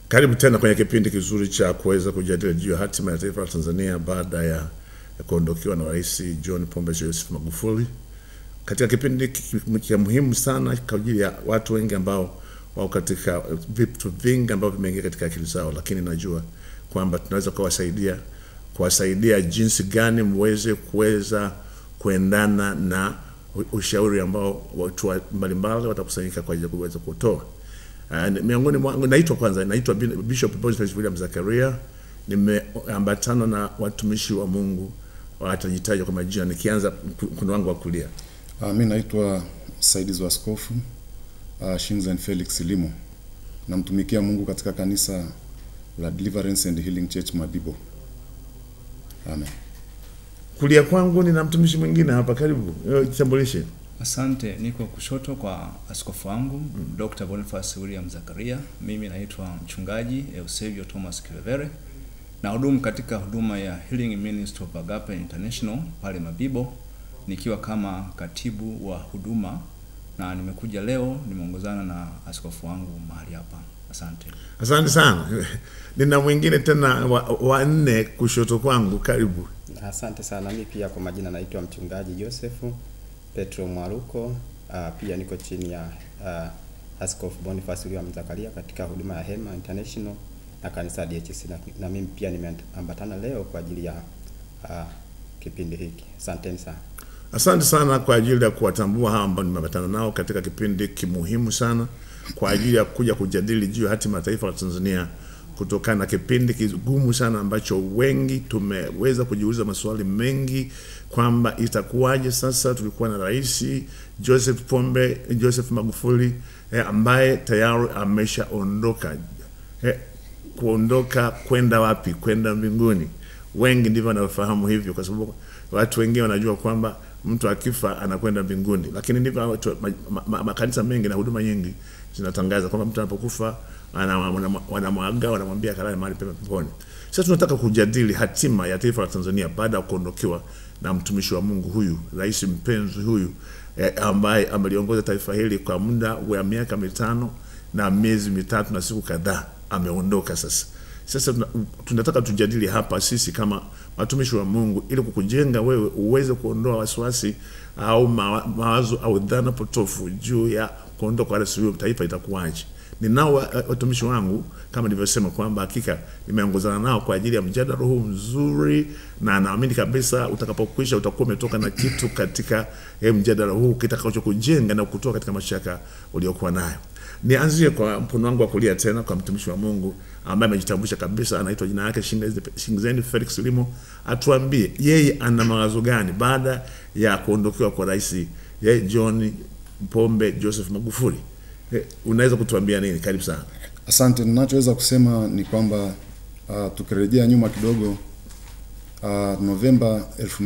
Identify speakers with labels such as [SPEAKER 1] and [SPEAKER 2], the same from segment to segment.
[SPEAKER 1] Karibu tena kwenye kipindi kizuri cha kuweza kujadili juu ya hatima ya taifa la Tanzania baada ya kuondokewa na Rais John Pombe Joseph Magufuli. Katika kipindi cha muhimu sana kwa ajili ya watu wengi ambao wao katika vitu vingi ambavyo vimeingia katika akili zao, lakini najua kwamba tunaweza kuwasaidia jinsi gani mweze kuweza kuendana na ushauri ambao watu mbalimbali watakusanyika kwa ajili ya kuweza kutoa. Miongoni mwangu naitwa Bishop William Zacharia. Nimeambatana na watumishi wa Mungu watajitaja kwa majina, nikianza mkono wangu wa kulia.
[SPEAKER 2] Mimi naitwa msaidizi wa askofu Shinzen Felix Limo. Namtumikia Mungu katika kanisa la Deliverance and Healing Church Mabibo. Amen.
[SPEAKER 1] Kulia kwangu ni na mtumishi mwingine hapa, karibu. Jitambulishe.
[SPEAKER 3] Asante, niko kushoto kwa askofu wangu Dr. Boniface William Zacharia. Mimi naitwa mchungaji Eusebio Thomas Kilevere. Na hudumu katika huduma ya Healing Ministry of Agape International pale Mabibo, nikiwa kama katibu wa huduma, na nimekuja leo nimeongozana na askofu wangu mahali hapa. Asante.
[SPEAKER 1] Asante sana. Nina mwingine tena wa nne kushoto kwangu, karibu.
[SPEAKER 4] Asante sana. Mimi pia kwa majina naitwa mchungaji Josefu Petro Mwaruko. Pia niko chini ya askofu Boniface William Zacharia katika huduma ya HATMA International na kanisa DHC, na mimi pia nimeambatana leo kwa ajili ya kipindi hiki. Asante sana.
[SPEAKER 1] Asante sana kwa ajili ya kuwatambua hao ambao nimeambatana nao katika kipindi kimuhimu sana kwa ajili ya kuja kujadili juu ya hatima ya taifa la Tanzania, kutokana na kipindi kigumu sana ambacho wengi tumeweza kujiuliza maswali mengi kwamba itakuwaje sasa. Tulikuwa na Rais Joseph Magufuli ambaye tayari ameshaondoka. Kuondoka kwenda wapi? Kwenda mbinguni. Wengi ndivyo wanafahamu hivyo, kwa sababu watu wengi wanajua kwamba mtu akifa anakwenda mbinguni, lakini ndivyo watu makanisa mengi na huduma nyingi zinatangaza kwamba mtu anapokufa wanamwaga, wanamwambia kalale mahali pema peponi. Sasa tunataka kujadili hatima ya taifa la Tanzania baada ya kuondokewa na mtumishi wa Mungu huyu, rais mpenzi huyu, ambaye ameliongoza taifa hili kwa muda wa miaka 5 na miezi 3 na siku kadhaa. Ameondoka sasa. Sasa tunataka tujadili hapa sisi kama watumishi wa Mungu, ili kukujenga wewe uweze kuondoa wasiwasi au mawazo au dhana potofu juu ya kuondoka kwa rais huyo, taifa itakuwaje. Ninao watumishi wangu kama nilivyosema kwamba hakika nimeongozana nao kwa ajili ya mjadala huu mzuri, na naamini kabisa utakapokwisha utakuwa umetoka na kitu katika mjadala huu kitakachokujenga na kutoka katika mashaka uliokuwa nayo. Nianzie kwa mkono wangu wa kulia tena kwa mtumishi wa Mungu ambaye amejitambulisha kabisa, anaitwa jina lake Shinzen Felix Limo. Atuambie yeye ana mawazo gani baada ya kuondokewa kwa rais John Pombe Joseph Magufuli. Unaweza kutuambia nini? Karibu sana.
[SPEAKER 2] Asante. Ninachoweza kusema ni kwamba tukirejea nyuma kidogo, Novemba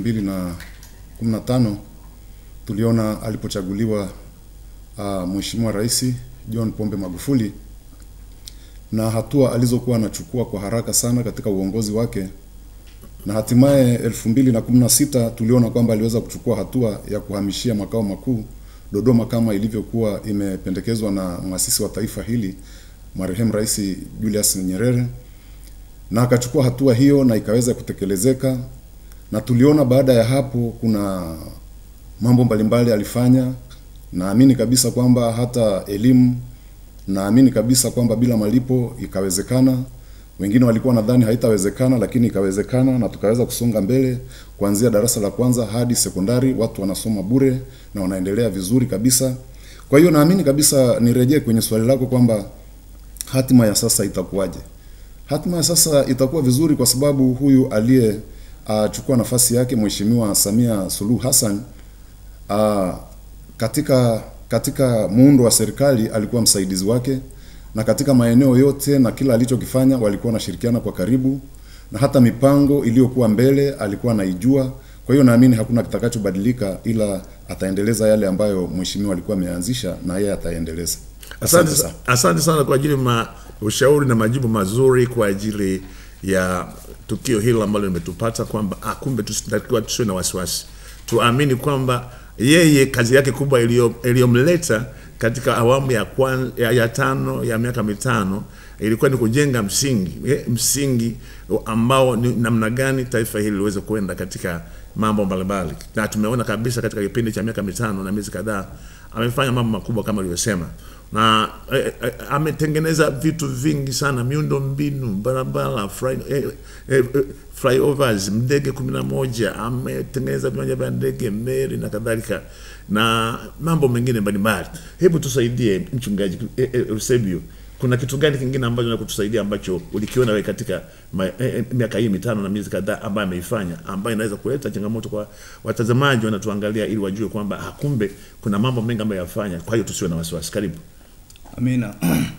[SPEAKER 2] 2015 tuliona alipochaguliwa Mheshimiwa Rais John Pombe Magufuli na hatua alizokuwa anachukua kwa haraka sana katika uongozi wake, na hatimaye 2016 tuliona kwamba aliweza kuchukua hatua ya kuhamishia makao makuu Dodoma kama ilivyokuwa imependekezwa na muasisi wa taifa hili marehemu Rais Julius Nyerere, na akachukua hatua hiyo na ikaweza kutekelezeka. Na tuliona baada ya hapo kuna mambo mbalimbali alifanya. Naamini kabisa kwamba hata elimu, naamini kabisa kwamba bila malipo ikawezekana. Wengine walikuwa nadhani haitawezekana, lakini ikawezekana, na tukaweza kusonga mbele kuanzia darasa la kwanza hadi sekondari. Watu wanasoma bure na wanaendelea vizuri kabisa. Kwa hiyo naamini kabisa, nirejee kwenye swali lako kwamba hatima ya sasa itakuwaje. Hatima ya sasa itakuwa vizuri, kwa sababu huyu aliye chukua nafasi yake Mheshimiwa Samia Suluhu Hassan katika muundo wa serikali alikuwa msaidizi wake, na katika maeneo yote na kila alichokifanya walikuwa wanashirikiana kwa karibu, na hata mipango iliyokuwa mbele alikuwa anaijua. Kwa hiyo naamini hakuna kitakachobadilika, ila ataendeleza yale ambayo mheshimiwa alikuwa ameanzisha, na yeye ataendeleza.
[SPEAKER 1] Asante sana kwa ajili ya ushauri na majibu mazuri kwa ajili ya tukio hili ambalo limetupata, kwamba kumbe tusitakiwa tusiwe na wasiwasi. Tuamini kwamba yeye kazi yake kubwa iliyomleta katika awamu ya 5 ya miaka 5 ilikuwa ni kujenga msingi ambao ni namna gani taifa hili liweze kuenda katika mambo mbalimbali. Na tumeona kabisa katika kipindi cha miaka 5 na miezi kadhaa amefanya mambo makubwa kama alivyosema, na ametengeneza vitu vingi sana, miundo mbinu, barabara, flyovers, ndege 11, ametengeneza viwanja vya ndege, meli na kadhalika, na mambo mengine mbalimbali. Hebu tusaidie mchungaji Eusebio, kuna kitu gani kingine ambacho nakutusaidia ambacho ulikiona wewe katika miaka hii 5 na miezi kadhaa ambayo ameifanya, ambayo inaweza kuleta changamoto kwa watazamaji wanatuangalia, ili wajue kwamba kumbe kuna mambo mengi ambayo yafanya, kwa hiyo tusiwe na wasiwasi. Karibu.
[SPEAKER 3] Amina.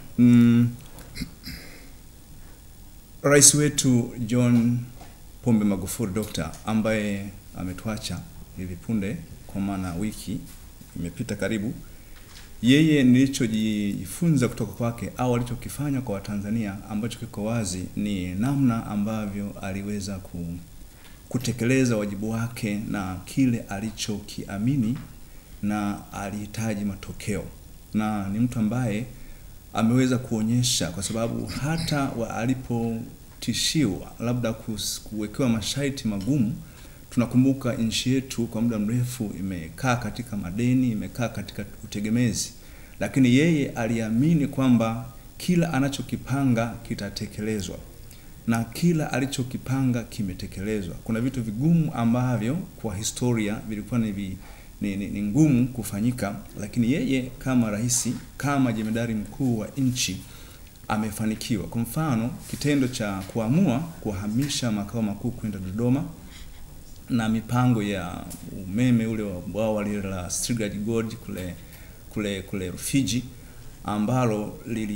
[SPEAKER 3] Rais wetu John Pombe Magufuli Dr. ambaye ametuacha hivi punde, kwa maana wiki imepita karibu, yeye nilichojifunza kutoka kwake au alichokifanya kwa Watanzania ambacho kiko wazi ni namna ambavyo aliweza kutekeleza wajibu wake na kile alichokiamini na alihitaji matokeo. Na ni mtu ambaye ameweza kuonyesha, kwa sababu hata alipotishiwa labda kuwekewa masharti magumu, tunakumbuka nchi yetu kwa muda mrefu imekaa katika madeni, imekaa katika utegemezi, lakini yeye aliamini kwamba kila anachokipanga kitatekelezwa, na kila alichokipanga kimetekelezwa. Kuna vitu vigumu ambavyo kwa historia vilikuwa ni ngumu kufanyika, lakini yeye kama rais, kama jemedari mkuu wa nchi amefanikiwa. Kwa mfano, kitendo cha kuamua kuhamisha makao makuu kwenda Dodoma, na mipango ya umeme ule wa bwawa la Strigaji Gold kule Rufiji, ambalo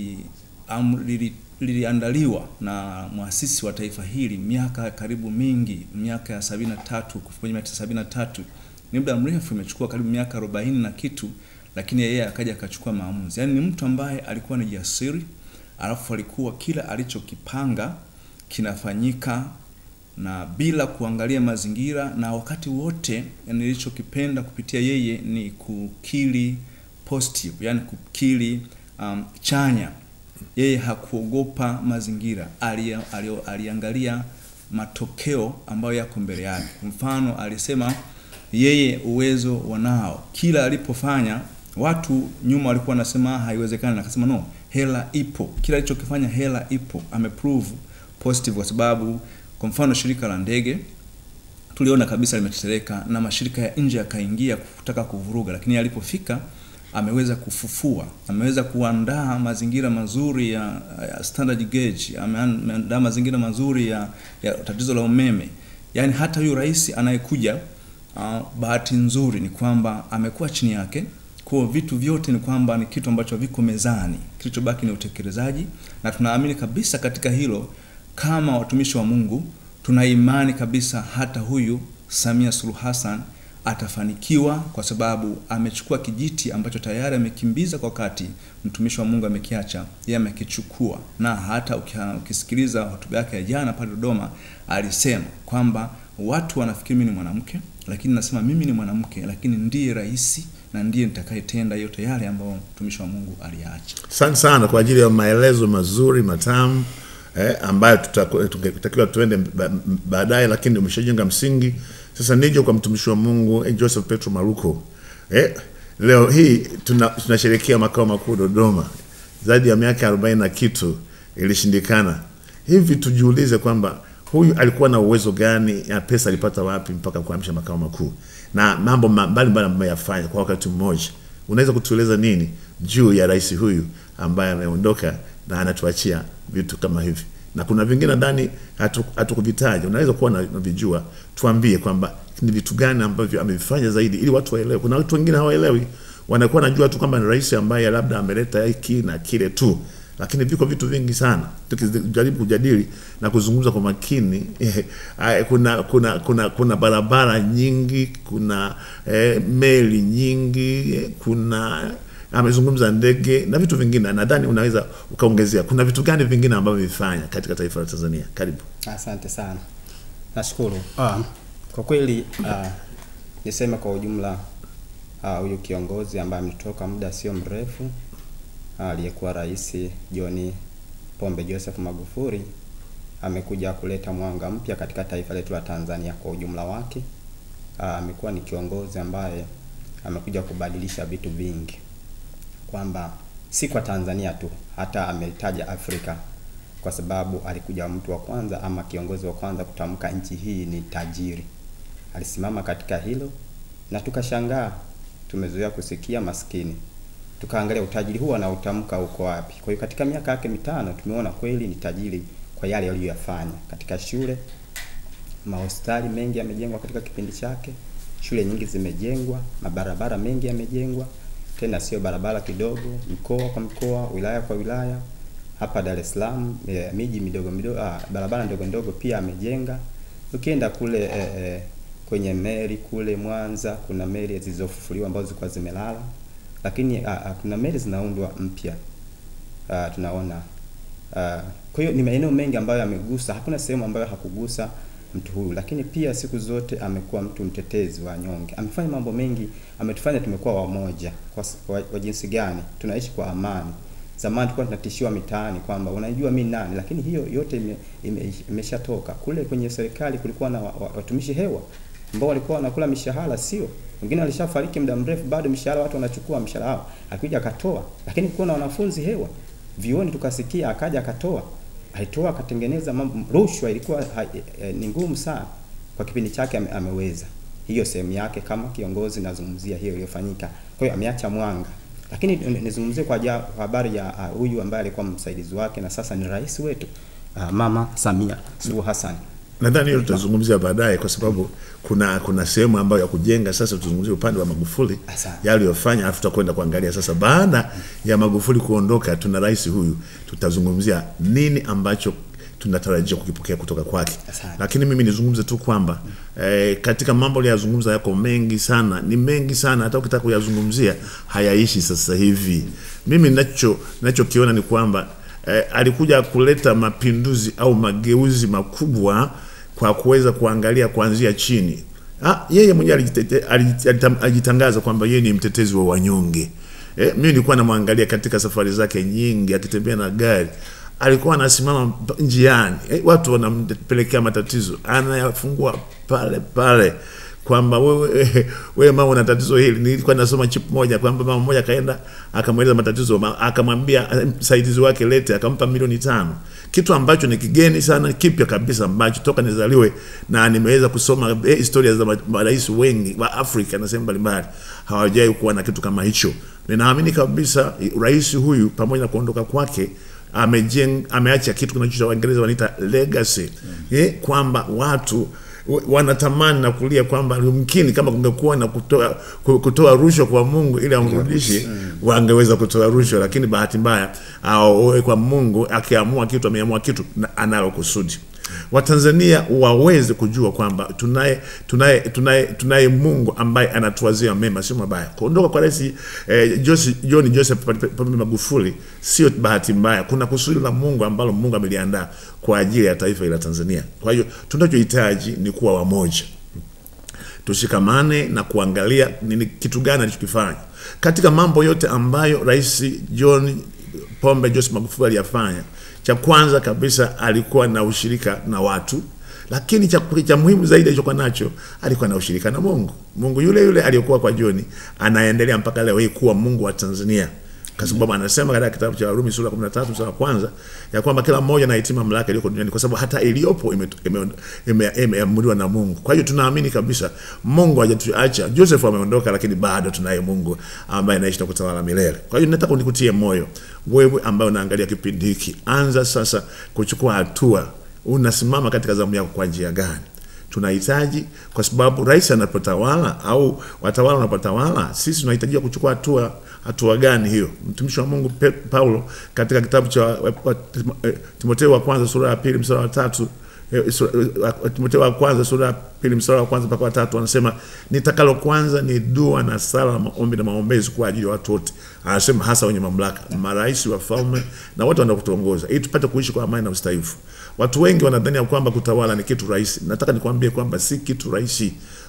[SPEAKER 3] liliandaliwa na muasisi wa taifa hili miaka karibu mingi, miaka ya 73, 1973. Ni muda mrefu, imechukua karibu miaka 40 na kitu, lakini yeye akaja akachukua maamuzi. Yaani ni mtu ambaye alikuwa ni jasiri, alafu alikuwa kila alichokipanga kinafanyika na bila kuangalia mazingira, na wakati wote nilichokipenda kupitia yeye ni kukili positive, yani kukili chanya. Yeye hakuogopa mazingira, aliangalia matokeo ambayo yako mbele yake. Mfano, alisema yeye uwezo wanao. Kila alipofanya, watu nyuma walikuwa wanasema haiwezekani, akasema no, hela ipo. Kila alichokifanya hela ipo. Ameprove positive, kwa sababu kwa mfano shirika la ndege tuliona kabisa limetetereka na mashirika ya nje yakaingia kutaka kuvuruga, lakini alipofika ameweza kufufua, ameweza kuandaa mazingira mazuri ya standard gauge, ameandaa mazingira mazuri ya tatizo la umeme. Yani hata huyu rais anayekuja, bahati nzuri ni kwamba amekuwa chini yake, kwa vitu vyote ni kwamba ni kitu ambacho viko mezani, kilichobaki ni utekelezaji, na tunaamini kabisa katika hilo. Kama watumishi wa Mungu tuna imani kabisa hata huyu Samia Suluhu Hassan atafanikiwa, kwa sababu amechukua kijiti ambacho tayari amekimbiza kwa wakati mtumishi wa Mungu amekiacha, yeye amekichukua. Na hata ukisikiliza hotuba yake ya jana pale Dodoma, alisema kwamba watu wanafikiri mimi ni mwanamke, lakini nasema mimi ni mwanamke, lakini ndiye rais na ndiye nitakayetenda yote yale ambayo mtumishi wa Mungu aliacha.
[SPEAKER 1] Asante sana kwa ajili ya maelezo mazuri matamu ambayo tutakiwa tuende baadaye, lakini umeshajenga msingi. Sasa nije kwa mtumishi wa Mungu Joseph Petro Maruko. Leo hii tunasherehekea makao makuu Dodoma. Zaidi ya miaka 40 na kitu ilishindikana. Hivi tujiulize kwamba huyu alikuwa na uwezo gani, ya pesa alipata wapi mpaka kuhamisha makao makuu, na mambo mbalimbali ambayo yafanya kwa wakati mmoja. Unaweza kutueleza nini juu ya rais huyu ambaye ameondoka na anatuachia vitu kama hivi? Na kuna vingine ndani hatukuvitaja, unaweza kuwa na vijua, tuambie kwamba ni vitu gani ambavyo amevifanya zaidi ili watu waelewe. Kuna watu wengine hawaelewi, wanakuwa najua tu kwamba ni rais ambaye labda ameleta hiki na kile tu, lakini viko vitu vingi sana. Tukijaribu kujadili na kuzungumza kwa makini, kuna barabara nyingi, kuna meli nyingi, kuna amezungumza ndege na vitu vingine. Nadhani unaweza ukaongezea kuna vitu gani vingine ambavyo vifanya katika taifa la Tanzania. Karibu.
[SPEAKER 4] Asante sana. Nashukuru. Kwa kweli niseme kwa ujumla, huyu kiongozi ambaye ametoka muda sio mrefu, aliyekuwa rais John Pombe Joseph Magufuli amekuja kuleta mwanga mpya katika taifa letu la Tanzania kwa ujumla wake. Amekuwa ni kiongozi ambaye amekuja kubadilisha vitu vingi, kwamba si kwa Tanzania tu, hata ametaja Afrika, kwa sababu alikuja mtu wa kwanza ama kiongozi wa kwanza kutamka nchi hii ni tajiri. Alisimama katika hilo na tukashangaa. Tumezoea kusikia maskini, tukaangalia utajiri huo na utamka uko wapi. Kwa hiyo katika miaka yake 5 tumeona kweli ni tajiri kwa yale aliyofanya katika shule. Mahospitali mengi yamejengwa katika kipindi chake, shule nyingi zimejengwa, mabarabara mengi yamejengwa, tena sio barabara kidogo, mkoa kwa mkoa, wilaya kwa wilaya. Hapa Dar es Salaam miji midogo midogo, barabara ndogo ndogo pia amejenga. Ukienda kule kwenye meli kule Mwanza, kuna meli zilizofufuliwa ambazo zilikuwa zimelala, lakini kuna meli zinaundwa mpya. Tunaona kwa hiyo ni maeneo mengi ambayo amegusa, hakuna sehemu ambayo hakugusa mtu huyu. Lakini pia siku zote amekuwa mtu mtetezi wa nyonge. Amefanya mambo mengi, ametufanya tumekuwa wamoja. Kwa jinsi gani? Tunaishi kwa amani. Zamani tulikuwa tunatishiwa mitaani kwamba unajua mimi nani, lakini hiyo yote imeshatoka. Kule kwenye serikali kulikuwa na watumishi hewa ambao walikuwa wanakula mishahara, sio? Wengine walishafariki muda mrefu, bado mishahara watu wanachukua mishahara wao. Akija akatoa, lakini kulikuwa na wanafunzi hewa. Vioni tukasikia akaja akatoa. Alitoa akatengeneza mambo. Rushwa ilikuwa ni ngumu sana. Kwa kipindi chake ameweza. Hiyo sehemu yake kama kiongozi, nazungumzia hiyo iliyofanyika. Kwa hiyo ameacha mwanga. Lakini nizungumzie kwa habari ya huyu ambaye alikuwa msaidizi wake na sasa ni rais wetu, Mama Samia Suluhu Hassan.
[SPEAKER 1] Nadhani hiyo tutazungumzia baadaye, kwa sababu kuna sehemu ambayo ya kujenga. Sasa tuzungumzie upande wa Magufuli yaliyofanya, alafu tutakwenda kuangalia sasa baada ya Magufuli kuondoka tuna rais huyu, tutazungumzia nini ambacho tunatarajia kukipokea kutoka kwake. Lakini mimi nizungumze tu kwamba katika mambo aliyozungumza yako mengi sana, ni mengi sana, hata ukitaka kuyazungumzia hayaishi sasa hivi. Mimi ninachokiona ni kwamba alikuja kuleta mapinduzi au mageuzi makubwa kwa kuweza kuangalia kuanzia chini. Yeye mwenyewe alijitangaza kwamba yeye ni mtetezi wa wanyonge. Mimi nilikuwa namwangalia katika safari zake nyingi akitembea na gari. Alikuwa anasimama njiani, watu wanampelekea matatizo, anayafungua pale pale kwamba wewe mama una tatizo hili. Nilikuwa nasoma chip moja kwamba mama mmoja kaenda akamweleza matatizo, akamwambia msaidizi wake lete, akampa milioni 5. Kitu ambacho ni kigeni sana, kipya kabisa, ambacho toka nizaliwe na nimeweza kusoma historia za marais wengi wa Afrika na sehemu mbalimbali hawajai kuwa na kitu kama hicho. Ninaamini kabisa rais huyu pamoja na kuondoka kwake ameacha kitu kinachoitwa Waingereza wanaita legacy. Kwamba watu wanatamani na kulia kwamba mkini kama kungekuwa na kutoa rushwa kwa Mungu ili amrudishe, wangeweza kutoa rushwa. Lakini bahati mbaya au kwa Mungu akiamua kitu, ameamua kitu analo kusudi. Watanzania waweze kujua kwamba tunaye Mungu ambaye anatuwazia mema, sio mabaya. Kuondoka kwa rais John Joseph Magufuli sio bahati mbaya. Kuna kusudi la Mungu ambalo Mungu ameliandaa kwa ajili ya taifa la Tanzania. Kwa hiyo tunachohitaji ni kuwa wamoja, tushikamane na kuangalia nini kitu gani alichokifanya katika mambo yote ambayo rais John Pombe Joseph Magufuli aliyafanya. Cha kwanza kabisa alikuwa na ushirika na watu, lakini cha muhimu zaidi alichokuwa nacho alikuwa na ushirika na Mungu. Mungu yule aliyokuwa kwa John anaendelea mpaka leo hii kuwa Mungu wa Tanzania. Kwa sababu anasema katika kitabu cha Warumi sura 13 mstari wa kwanza ya kwamba kila mmoja na hekima mamlaka iliyoko duniani, kwa sababu hata iliyopo imeamriwa na Mungu. Kwa hiyo tunaamini kabisa Mungu hajatuacha. Joseph ameondoka, lakini bado tunaye Mungu ambaye anaishi na kutawala milele. Kwa hiyo nataka nikutie moyo wewe ambaye unaangalia kipindi hiki, anza sasa kuchukua hatua. Unasimama katika zamu yako kwa njia gani? Tunahitaji, kwa sababu rais anapotawala au watawala wanapotawala, sisi tunahitaji kuchukua hatua gani hiyo? Mtumishi wa Mungu Paulo katika kitabu cha Timotheo wa kwanza sura ya 2 mstari wa 3, Timotheo wa kwanza sura ya 2 mstari wa kwanza mpaka wa 3 anasema, nitakalo kwanza ni dua na sala, maombi na maombezi kwa ajili ya watu wote. Anasema hasa wenye mamlaka, marais, wafalme na watu wanaokutongoza, ili tupate kuishi kwa amani na ustahifu. Watu wengi wanadhani kwamba kutawala ni kitu rahisi. Nataka nikwambie kwamba si kitu rahisi.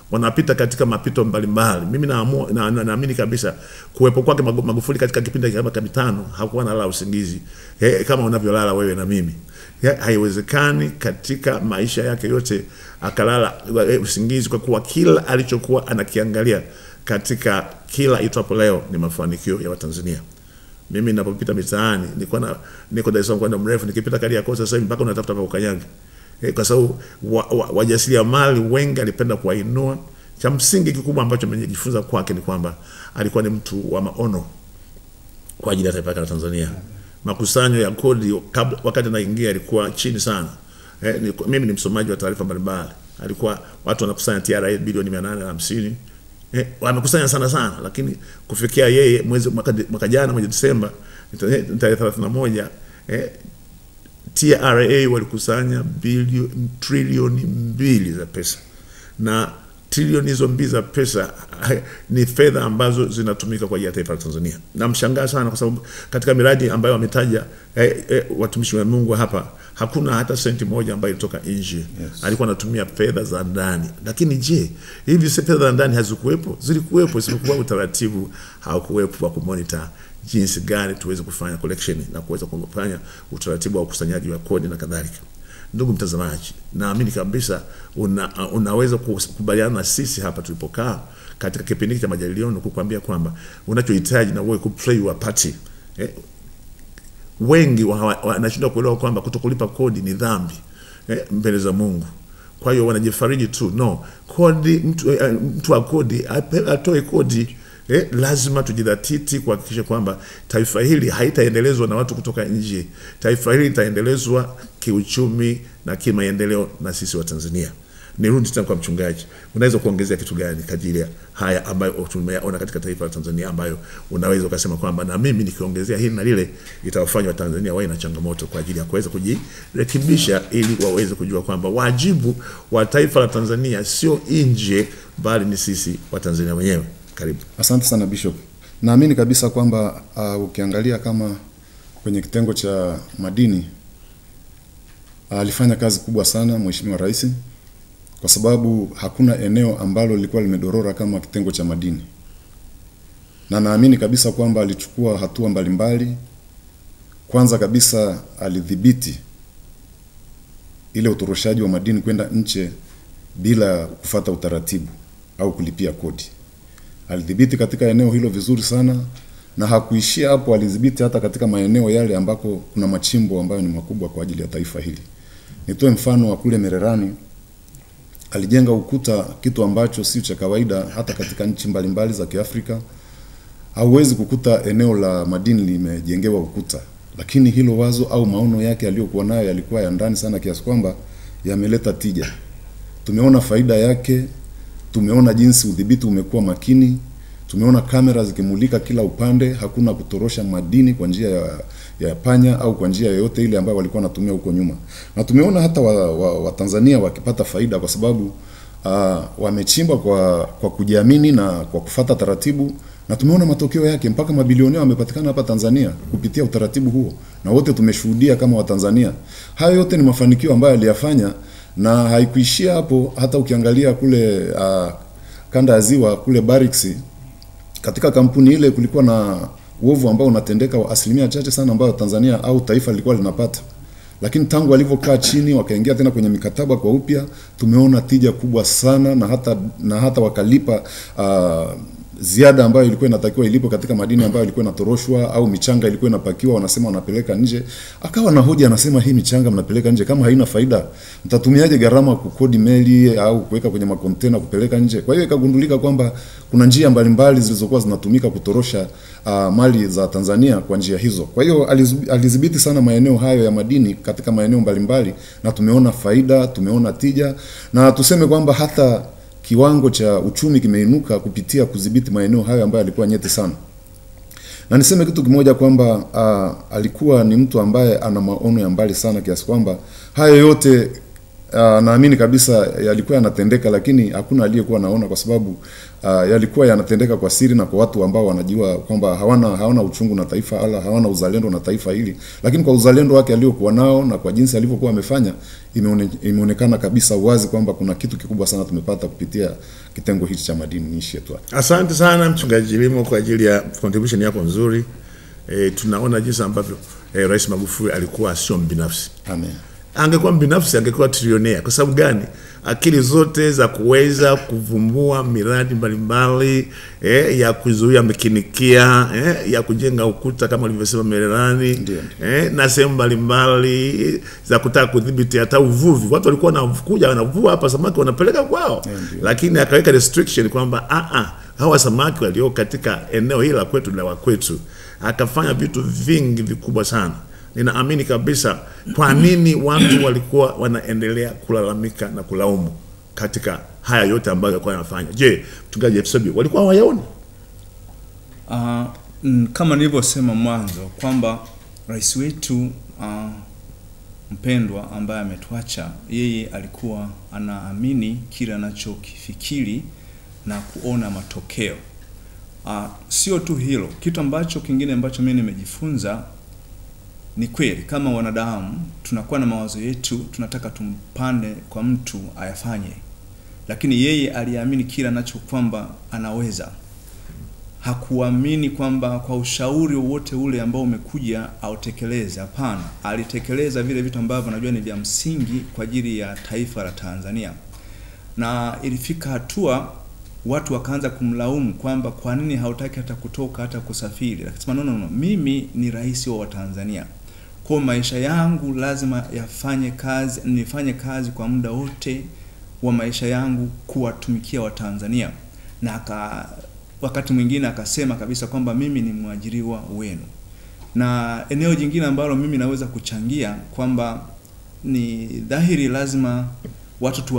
[SPEAKER 1] wanapita katika mapito mbalimbali. Mimi naamini kabisa kuwepo kwake Magufuli katika kipindi cha miaka 5 hakuwa analala usingizi kama unavyolala wewe na mimi. Haiwezekani katika maisha yake yote akalala usingizi, kwa kuwa kila alichokuwa anakiangalia katika kila itwapo leo ni mafanikio ya Watanzania. Mimi ninapopita mitaani, niko Dar es Salaam kwa mrefu, nikipita Kariakoo sasa hivi mpaka unatafuta pa kukanyaga. Kwa sababu wajasiriamali wengi alipenda kuwainua. Cha msingi kikubwa ambacho nimejifunza kwake ni kwamba alikuwa ni mtu wa maono kwa ajili ya taifa la Tanzania. Makusanyo ya kodi wakati anaingia ilikuwa chini sana. Mimi ni msomaji wa taarifa mbalimbali. Alikuwa watu wanakusanya TRA bilioni 850. Wamekusanya sana, lakini kufikia yeye mwaka jana mwezi Desemba tarehe 31 TRA walikusanya trilioni 2 za pesa, na trilioni hizo 2 za pesa ni fedha ambazo zinatumika kwa ajili ya taifa la Tanzania. Na mshangaa sana kwa sababu katika miradi ambayo wametaja watumishi wa Mungu hapa, hakuna hata senti moja ambayo ilitoka nje. Yes. Alikuwa anatumia fedha za ndani. Lakini je, hivi fedha za ndani hazikuwepo? Zilikuwepo, isipokuwa utaratibu haukuwepo wa kumonitor jinsi gani tuweze kufanya collection na kuweza kufanya utaratibu wa ukusanyaji wa kodi na kadhalika. Ndugu mtazamaji, naamini kabisa unaweza kukubaliana na sisi hapa tulipokaa katika kipindi cha majadiliano kukwambia kwamba unachohitaji na wewe kuplay your party. Wengi wanashindwa kuelewa kwamba kutokulipa kodi ni dhambi mbele za Mungu. Kwa hiyo wanajifariji tu. No, kodi mtu wa kodi atoe kodi. Lazima tujidhatiti kuhakikisha kwamba taifa hili haitaendelezwa na watu kutoka nje. Taifa hili litaendelezwa kiuchumi na kimaendeleo na sisi wa Tanzania. Nirudi tena kwa mchungaji. Unaweza kuongezea kitu gani kadiri ya haya ambayo tumeyaona katika taifa la Tanzania, ambayo unaweza ukasema kwamba na mimi nikiongezea hili na lile itawafanya Watanzania wawe na changamoto kwa ajili ya kuweza kujirekebisha, ili waweze kujua kwamba wajibu wa taifa la Tanzania sio nje bali ni sisi wa Tanzania wenyewe. Karibu.
[SPEAKER 2] Asante sana Bishop. Naamini kabisa kwamba ukiangalia kama kwenye kitengo cha madini alifanya kazi kubwa sana Mheshimiwa Rais, kwa sababu hakuna eneo ambalo lilikuwa limedorora kama kitengo cha madini. Na naamini kabisa kwamba alichukua hatua mbalimbali. Kwanza kabisa alidhibiti ile utoroshaji wa madini kwenda nje bila kufuata utaratibu au kulipia kodi. Alidhibiti katika eneo hilo vizuri sana, na hakuishia hapo, alidhibiti hata katika maeneo yale ambako kuna machimbo ambayo ni makubwa kwa ajili ya taifa hili. Nitoe mfano wa kule Mererani, alijenga ukuta, kitu ambacho si cha kawaida hata katika nchi mbalimbali za Kiafrika. Hauwezi kukuta eneo la madini limejengewa ukuta, lakini hilo wazo au maono yake aliyokuwa nayo yalikuwa ya ndani sana kiasi kwamba yameleta tija. Tumeona faida yake. Tumeona jinsi udhibiti umekuwa makini. Tumeona kamera zikimulika kila upande, hakuna kutorosha madini kwa njia ya panya au kwa njia yoyote ile ambayo walikuwa wanatumia huko nyuma. Na tumeona hata wa Tanzania wakipata faida kwa sababu wamechimba kwa kujiamini na kwa kufuata taratibu, na tumeona matokeo yake, mpaka mabilionea wamepatikana hapa Tanzania kupitia utaratibu huo, na wote tumeshuhudia kama Watanzania. Hayo yote ni mafanikio ambayo aliyafanya, na haikuishia hapo. Hata ukiangalia kule kanda ya Ziwa kule Barracks, katika kampuni ile kulikuwa na uovu ambao unatendeka wa asilimia chache sana ambayo Tanzania au taifa lilikuwa linapata. Lakini tangu walivyokaa chini wakaingia tena kwenye mikataba kwa upya, tumeona tija kubwa sana, na hata wakalipa ziada ambayo ilikuwa inatakiwa ilipo katika madini ambayo ilikuwa inatoroshwa au michanga ilikuwa inapakiwa, wanasema wanapeleka nje. Akawa na hoja, anasema hii michanga mnapeleka nje kama haina faida, mtatumiaje gharama kukodi meli au kuweka kwenye makontena kupeleka nje? Kwa hiyo ikagundulika kwamba kuna njia mbalimbali zilizokuwa zinatumika kutorosha mali za Tanzania kwa njia hizo. Kwa hiyo alidhibiti sana maeneo hayo ya madini katika maeneo mbalimbali, na tumeona faida, tumeona tija, na tuseme kwamba hata kiwango cha uchumi kimeinuka kupitia kudhibiti maeneo hayo ambayo alikuwa nyeti sana. Na niseme kitu kimoja kwamba alikuwa ni mtu ambaye ana maono ya mbali sana kiasi kwamba hayo yote naamini kabisa yalikuwa yanatendeka, lakini hakuna aliyekuwa naona, kwa sababu yalikuwa yanatendeka kwa siri na kwa watu ambao wanajua kwamba hawana uchungu na taifa wala hawana uzalendo na taifa hili. Lakini kwa uzalendo wake aliokuwa nao na kwa jinsi alivyokuwa amefanya, imeonekana kabisa wazi kwamba kuna kitu kikubwa sana tumepata kupitia kitengo hichi cha madini nchi yetu.
[SPEAKER 1] Asante sana Mchungaji Limo kwa ajili ya contribution yako nzuri. Tunaona jinsi ambavyo Rais Magufuli alikuwa sio mbinafsi.
[SPEAKER 2] Amen.
[SPEAKER 1] Angekuwa mbinafsi angekuwa trilionea. Kwa sababu gani? Akili zote za kuweza kuvumbua miradi mbalimbali, ya kuzuia mekinikia, ya kujenga ukuta kama ulivyosema Mererani, na sehemu mbalimbali za kutaka kudhibiti hata uvuvi. Watu walikuwa wanakuja wanavua hapa samaki wanapeleka kwao. Lakini akaweka restriction kwamba hawa samaki walio katika eneo hili la kwetu na wa kwetu. Akafanya vitu vingi vikubwa sana. Ninaamini kabisa kwa nini watu walikuwa wanaendelea kulalamika na kulaumu katika haya yote ambayo walikuwa wanafanya. Je, Mchungaji Efsebio walikuwa hawayaoni?
[SPEAKER 3] Kama nilivyosema mwanzo kwamba rais wetu mpendwa ambaye ametuacha, yeye alikuwa anaamini kile anachokifikiri na kuona matokeo. Sio tu hilo, kitu ambacho kingine ambacho mimi nimejifunza ni kweli kama wanadamu tunakuwa na mawazo yetu, tunataka tumpande kwa mtu ayafanye. Lakini yeye aliamini kila anacho kwamba anaweza. Hakuamini kwamba kwa ushauri wote ule ambao umekuja autekeleze. Hapana, alitekeleza vile vitu ambavyo najua ni vya msingi kwa ajili ya taifa la Tanzania. Na ilifika hatua watu wakaanza kumlaumu kwamba kwa nini hautaki hata kutoka hata kusafiri. Akasema no, mimi ni rais wa Tanzania. Kwa maisha yangu lazima nifanye kazi kwa muda wote wa maisha yangu kuwatumikia wa Tanzania. Na wakati mwingine akasema kabisa kwamba mimi ni mwajiriwa wenu. Na eneo jingine ambalo mimi naweza kuchangia kwamba ni dhahiri lazima watu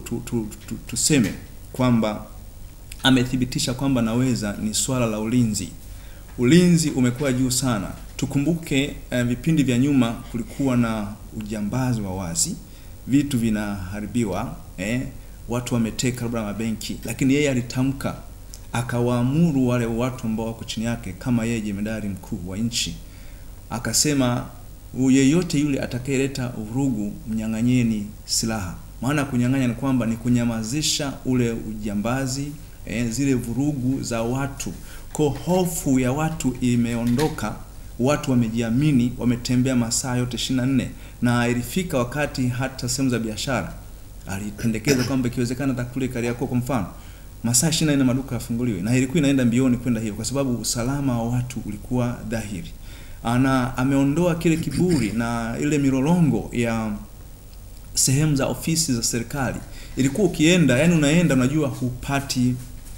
[SPEAKER 3] tuseme kwamba amethibitisha kwamba naweza ni swala la ulinzi. Ulinzi umekuwa juu sana. Tukumbuke vipindi vya nyuma kulikuwa na ujambazi wa wazi, vitu vinaharibiwa, watu wameteka labda mabenki, lakini yeye alitamka akawaamuru wale watu ambao wako chini yake kama yeye jemedari mkuu wa nchi. Akasema yeyote yule atakayeleta vurugu mnyang'anyeni silaha. Maana kunyang'anya ni kwamba ni kunyamazisha ule ujambazi, zile vurugu za watu. Kwa hofu ya watu imeondoka, watu wamejiamini, wametembea masaa yote 24. Na ilifika wakati hata sehemu za biashara alipendekeza kwamba ikiwezekana takule Kariakoo kwa mfano masaa 24 maduka yafunguliwe, na ilikuwa inaenda mbioni kwenda hivyo kwa sababu usalama wa watu ulikuwa dhahiri. Ameondoa kile kiburi na ile milolongo ya sehemu za ofisi za serikali. Ilikuwa ukienda, yani unaenda unajua hupati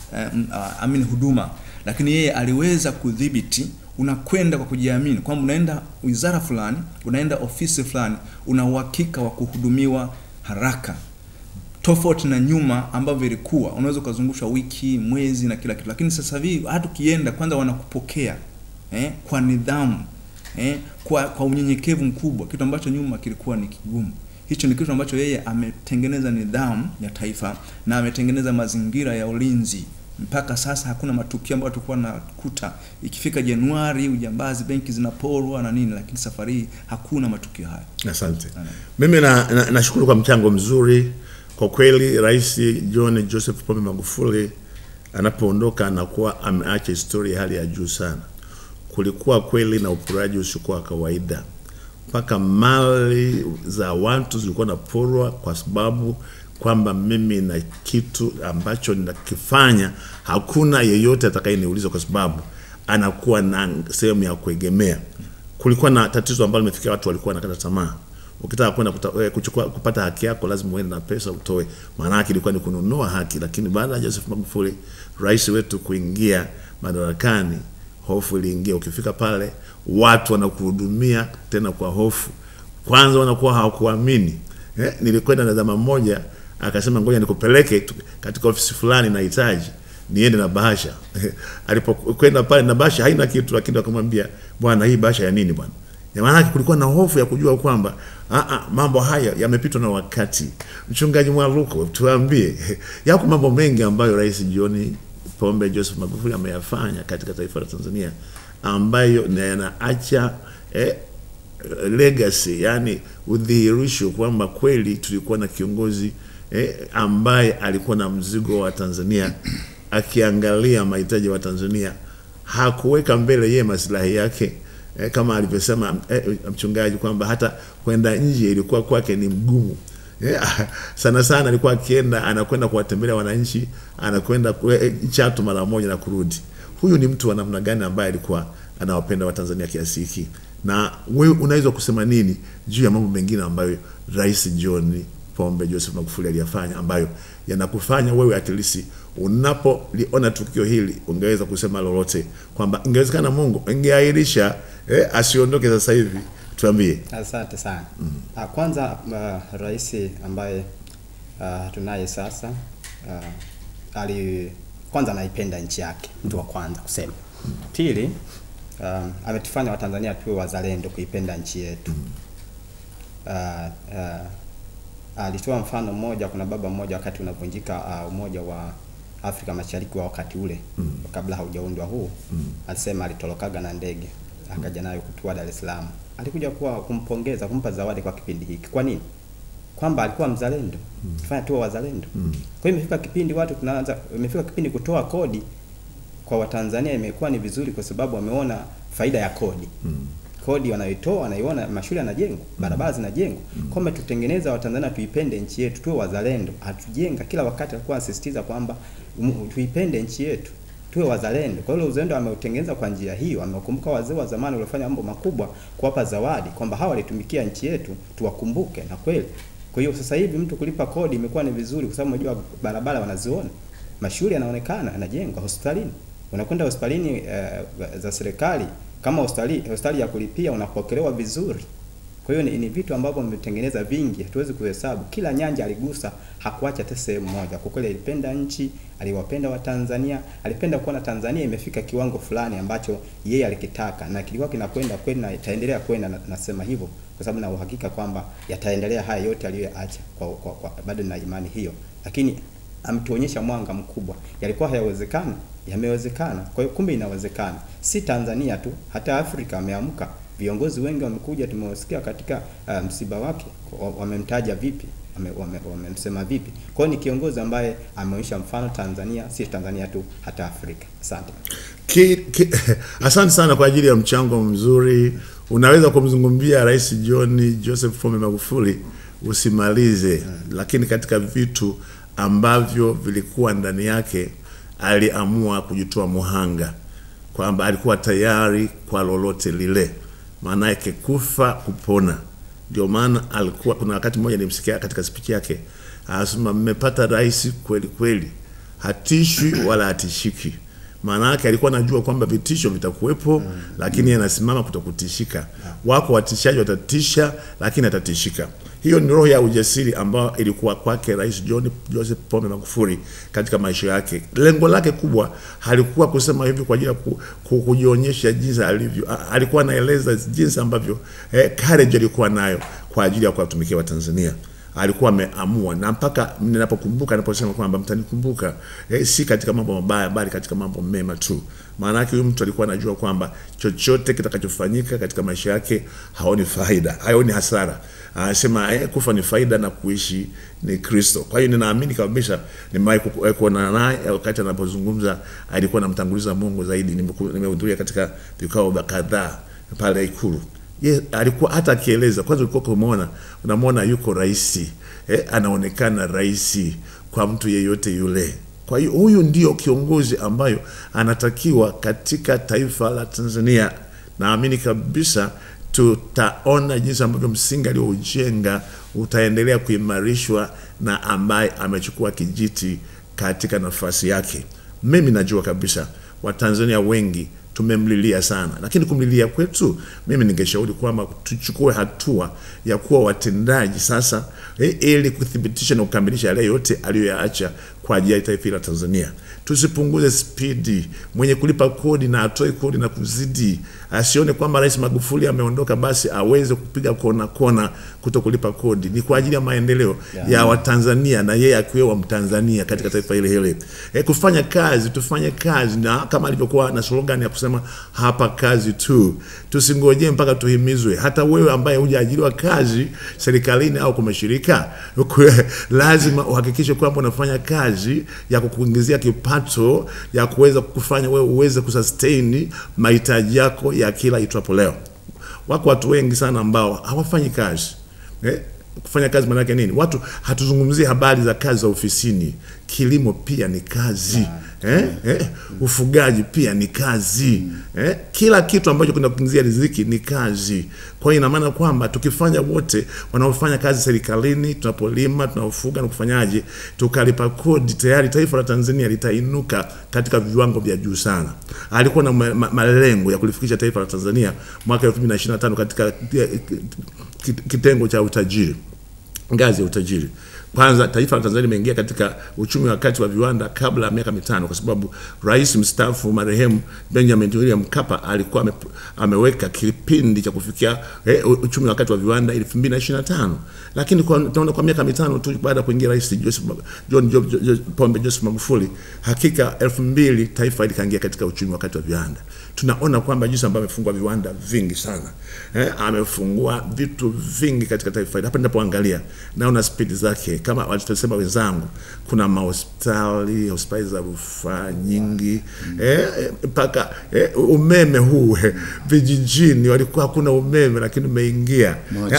[SPEAKER 3] huduma, lakini yeye aliweza kudhibiti. Unakwenda kwa kujiamini kwamba unaenda wizara fulani, unaenda ofisi fulani, una uhakika wa kuhudumiwa haraka. Tofauti na nyuma ambavyo ilikuwa unaweza kuzungushwa wiki, mwezi na kila kitu. Lakini sasa hivi hata ukienda kwanza wanakupokea kwa nidhamu, kwa unyenyekevu mkubwa, kitu ambacho nyuma kilikuwa ni kigumu. Hicho ni kitu ambacho yeye ametengeneza nidhamu ya taifa na ametengeneza mazingira ya ulinzi. Mpaka sasa hakuna matukio ambayo tulikuwa nakuta ikifika Januari ujambazi benki zinaporwa na nini, lakini safari hii hakuna matukio haya.
[SPEAKER 1] Asante. Mimi nashukuru kwa mchango mzuri. Kwa kweli Rais John Joseph Pombe Magufuli anapoondoka anakuwa ameacha historia hali ya juu sana. Kulikuwa kweli na uporaji usiokuwa kawaida. Mpaka mali za watu zilikuwa naporwa kwa sababu kwamba mimi na kitu ambacho ninakifanya hakuna yeyote atakayeniuliza kwa sababu anakuwa na sehemu ya kuegemea. Kulikuwa na tatizo ambalo limefikia watu walikuwa wanakata tamaa. Ukitaka kwenda kupata haki yako lazima uende na pesa utoe. Maana yake ilikuwa ni kununua haki. Lakini baada ya Joseph Magufuli rais wetu kuingia madarakani, hofu iliingia. Ukifika pale watu wanakuhudumia tena kwa hofu. Kwanza wanakuwa hawakuamini. Nilikwenda na dama mmoja akasema ngoja nikupeleke katika ofisi fulani nahitaji niende na bahasha. Alipokwenda pale na bahasha haina kitu, lakini akamwambia bwana hii bahasha ya nini bwana? Maana kulikuwa na hofu ya kujua kwamba mambo haya yamepitwa na wakati. Mchungaji Mwaluko, tuambie, yako mambo mengi ambayo Rais John Pombe Joseph Magufuli ameyafanya katika taifa la Tanzania ambayo yanaacha legacy, yani udhihirisho kwamba kweli tulikuwa na kiongozi ambaye alikuwa na mzigo wa Tanzania, akiangalia mahitaji wa Tanzania, hakuweka mbele yeye maslahi yake, kama alivyosema mchungaji kwamba hata kwenda nje ilikuwa kwake ni mgumu. Sana sana alikuwa akienda, anakwenda kuwatembelea wananchi, anakwenda Chato mara moja na kurudi. Huyu ni mtu wa namna gani ambaye alikuwa anawapenda wa Tanzania kiasi hiki? Na wewe unaweza kusema nini juu ya mambo mengine ambayo Rais John Pombe Joseph Magufuli aliyafanya ambayo yanakufanya wewe at least unapoliona tukio hili ungeweza kusema lolote kwamba ingewezekana Mungu ingeahirisha asiondoke sasa hivi? Tuambie.
[SPEAKER 4] Asante sana. Kwanza rais ambaye tunaye sasa kwanza anaipenda nchi yake, mtu wa kwanza kusema. Pili, ametufanya Watanzania tuwe wazalendo kuipenda nchi yetu. Alitoa mfano mmoja, kuna baba mmoja wakati unavunjika umoja wa Afrika Mashariki wa wakati ule, kabla haujaundwa huu, alisema alitorokaga na ndege akaja nayo kutua Dar es Salaam. Alikuja kumpongeza, kumpa zawadi kwa kipindi hiki. Kwa nini? Kwamba alikuwa mzalendo. Tufanya tuwe wazalendo. Kwa hiyo imefika kipindi watu imefika kipindi kutoa kodi kwa Watanzania imekuwa ni vizuri, kwa sababu wameona faida ya kodi. Kodi wanaitoa, wanaiona mashule yanajengwa, barabara zinajengwa. Kwamba tutengeneza Watanzania tuipende nchi yetu, tuwe wazalendo. Atujenga kila wakati, alikuwa anasisitiza kwamba tuipende nchi yetu, tuwe wazalendo. Kwa hiyo uzalendo ameutengeneza kwa njia hiyo. Amekumbuka wazee wa zamani waliofanya mambo makubwa, kuwapa zawadi kwamba hawa walitumikia nchi yetu, tuwakumbuke. Na kweli, kwa hiyo sasa hivi mtu kulipa kodi imekuwa ni vizuri, kwa sababu unajua barabara wanaziona, mashule yanaonekana yanajengwa, hospitalini unakwenda hospitalini za serikali, kama hospitali ya kulipia unapokelewa vizuri. Kwa hiyo ni vitu ambavyo mmetengeneza vingi, hatuwezi kuhesabu. Kila nyanja aligusa, hakuacha hata sehemu moja. Kwa kweli alipenda nchi, aliwapenda Watanzania, alipenda kuona Tanzania imefika kiwango fulani ambacho yeye alikitaka, na kilikuwa kinakwenda kweli na itaendelea kwenda. Nasema hivyo kwa sababu na uhakika kwamba yataendelea haya yote aliyoacha, kwa bado na imani hiyo. Lakini ametuonyesha mwanga mkubwa. Yalikuwa hayawezekana, yamewezekana. Kwa hiyo kumbe inawezekana. Si Tanzania tu, hata Afrika ameamka. Viongozi wengi wamekuja, tumewasikia katika msiba wake, wamemtaja vipi, wamemsema vipi. Kwa hiyo ni kiongozi ambaye ameonyesha mfano Tanzania, si Tanzania tu, hata Afrika. Asante.
[SPEAKER 1] Asante sana kwa ajili ya mchango mzuri. Unaweza kumzungumzia Rais John Joseph Pombe Magufuli usimalize, lakini katika vitu ambavyo vilikuwa ndani yake aliamua kujitoa muhanga, kwamba alikuwa tayari kwa lolote lile, maana yake kufa kupona. Ndio maana alikuwa, kuna wakati mmoja nimsikia katika speech yake anasema mmepata rais kweli kweli, hatishwi wala hatishiki. Maana yake alikuwa anajua kwamba vitisho vitakuwepo, lakini anasimama kutokutishika. Wako watishaji watatisha, lakini atatishika. Hiyo ni roho ya ujasiri ambayo ilikuwa kwake Rais John Joseph Pombe Magufuli katika maisha yake. Lengo lake kubwa halikuwa kusema hivi kwa ajili ya kujionyesha jinsi alivyo. Alikuwa anaeleza jinsi ambavyo courage alikuwa nayo kwa ajili ya kuwatumikia Watanzania. Alikuwa ameamua, na mpaka ninapokumbuka anaposema kwamba mtanikumbuka si katika mambo mabaya bali katika mambo mema tu. Maana yake huyu mtu alikuwa anajua kwamba chochote kitakachofanyika katika maisha yake haoni faida, haoni hasara. Anasema kufa ni faida na kuishi ni Kristo. Kwa hiyo ninaamini kabisa, nimewahi kuona naye wakati anapozungumza, alikuwa anamtanguliza Mungu zaidi. Nimehudhuria katika vikao kadhaa pale Ikulu. Alikuwa hata akieleza, kwanza ulikuwa unamwona yuko raisi, anaonekana raisi kwa mtu yeyote yule. Kwa hiyo huyu ndio kiongozi ambayo anatakiwa katika taifa la Tanzania. Naamini kabisa tutaona jinsi ambavyo msingi aliojenga utaendelea kuimarishwa na ambaye amechukua kijiti katika nafasi yake. Mimi najua kabisa Watanzania wengi tumemlilia sana, lakini kumlilia kwetu, mimi ningeshauri kwamba tuchukue hatua ya kuwa watendaji sasa, ili kuthibitisha na kukamilisha yale yote aliyoyaacha kwa ajili ya taifa la Tanzania. tusipunguze spidi. Mwenye kulipa kodi na atoe kodi na kuzidi. Asione kwamba Rais Magufuli ameondoka basi aweze kupiga kona kuto kulipa kodi. Ni kwa ajili ya maendeleo ya Watanzania na yeye akiwa Mtanzania katika taifa hili. Kufanya kazi, tufanye kazi, na kama alivyokuwa na slogan ya kusema hapa kazi tu. Tusingoje mpaka tuhimizwe. Hata wewe ambaye hujaajiriwa kazi serikalini au kwa mashirika, lazima uhakikishe kwamba unafanya kazi ya kukuingizia kipato ya kuweza kufanya wewe uweze kusustain mahitaji yako ya kila itwapo leo. Wako watu wengi sana ambao hawafanyi kazi. Kufanya kazi maana yake nini? Watu hatuzungumzie habari za kazi za ofisini. Kilimo pia ni kazi. Ufugaji pia ni kazi. Kila kitu ambacho kinakuingizia riziki ni kazi. Kwa hiyo ina maana kwamba tukifanya wote wanaofanya kazi serikalini, tunapolima, tunaofuga na kufanyaje, tukalipa kodi, tayari taifa la Tanzania litainuka katika viwango vya juu sana. Alikuwa na malengo ya kulifikisha taifa la Tanzania mwaka 2025 katika kitengo cha utajiri, ngazi ya utajiri. Kwanza taifa la Tanzania limeingia katika uchumi wa kati wa viwanda kabla ya miaka 5, kwa sababu Rais mstaafu marehemu Benjamin William Mkapa alikuwa ameweka kipindi cha kufikia uchumi wa kati wa viwanda 2025. Lakini tunaona kwa miaka 5 tu baada ya kuingia Rais John Pombe Joseph Magufuli, hakika 2000 taifa likaingia katika uchumi wa kati wa viwanda. Tunaona kwamba jinsi ambavyo amefungua viwanda vingi sana. Amefungua vitu vingi katika taifa hili. Hapa ninapoangalia naona speed zake kama walivyosema wenzangu, kuna hospitali za rufaa nyingi, mpaka umeme huu vijijini walikuwa hakuna umeme, lakini umeingia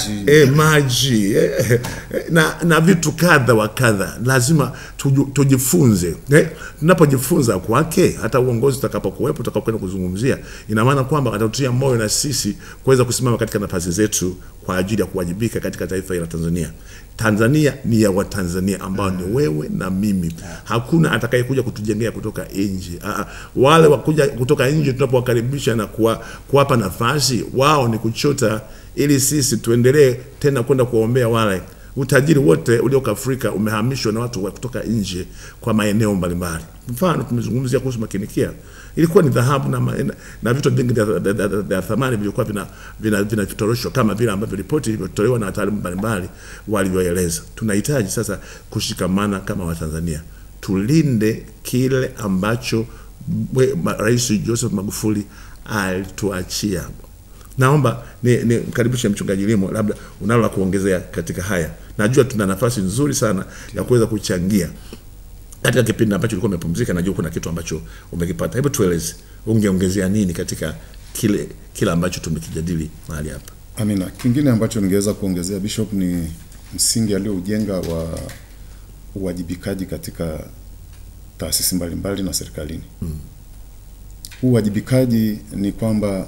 [SPEAKER 1] maji, na vitu kadha wa kadha. Lazima tujifunze. Tunapojifunza kwake, hata uongozi utakapokuwepo, tutakapokwenda kuzungumzia, ina maana kwamba atatutia moyo na sisi kuweza kusimama katika nafasi zetu kwa ajili ya kuwajibika katika taifa la Tanzania. Tanzania ni ya Watanzania ambao ni wewe na mimi. Hakuna atakayekuja kutujengea kutoka nje. Wale wakuja kutoka nje tunapowakaribisha na kuwapa nafasi, wao ni kuchota ili sisi tuendelee tena kwenda kuombea wale. Utajiri wote ulioko Afrika umehamishwa na watu kutoka nje kwa maeneo mbalimbali. Mfano tumezungumzia kuhusu makinikia. Ilikuwa ni dhahabu na vitu vingi vya thamani vilikuwa vinatoroshwa kama vile ambavyo ripoti ilitolewa na wataalamu mbalimbali walivyoeleza. Tunahitaji sasa kushikamana kama Watanzania. Tulinde kile ambacho Rais Joseph Magufuli alituachia. Naomba nikaribishe Mchungaji Limo, labda unalo la kuongezea katika haya. Najua tuna nafasi nzuri sana ya kuweza kuchangia katika kipindi ambacho ulikuwa umepumzika. Najua kuna kitu ambacho umekipata. Hebu tueleze, ungeongezea nini katika kile ambacho tumekijadili mahali hapa?
[SPEAKER 2] Amina. Kingine ambacho ningeweza kuongezea Bishop ni msingi aliyoujenga wa uwajibikaji katika taasisi mbalimbali na serikalini. Uwajibikaji ni kwamba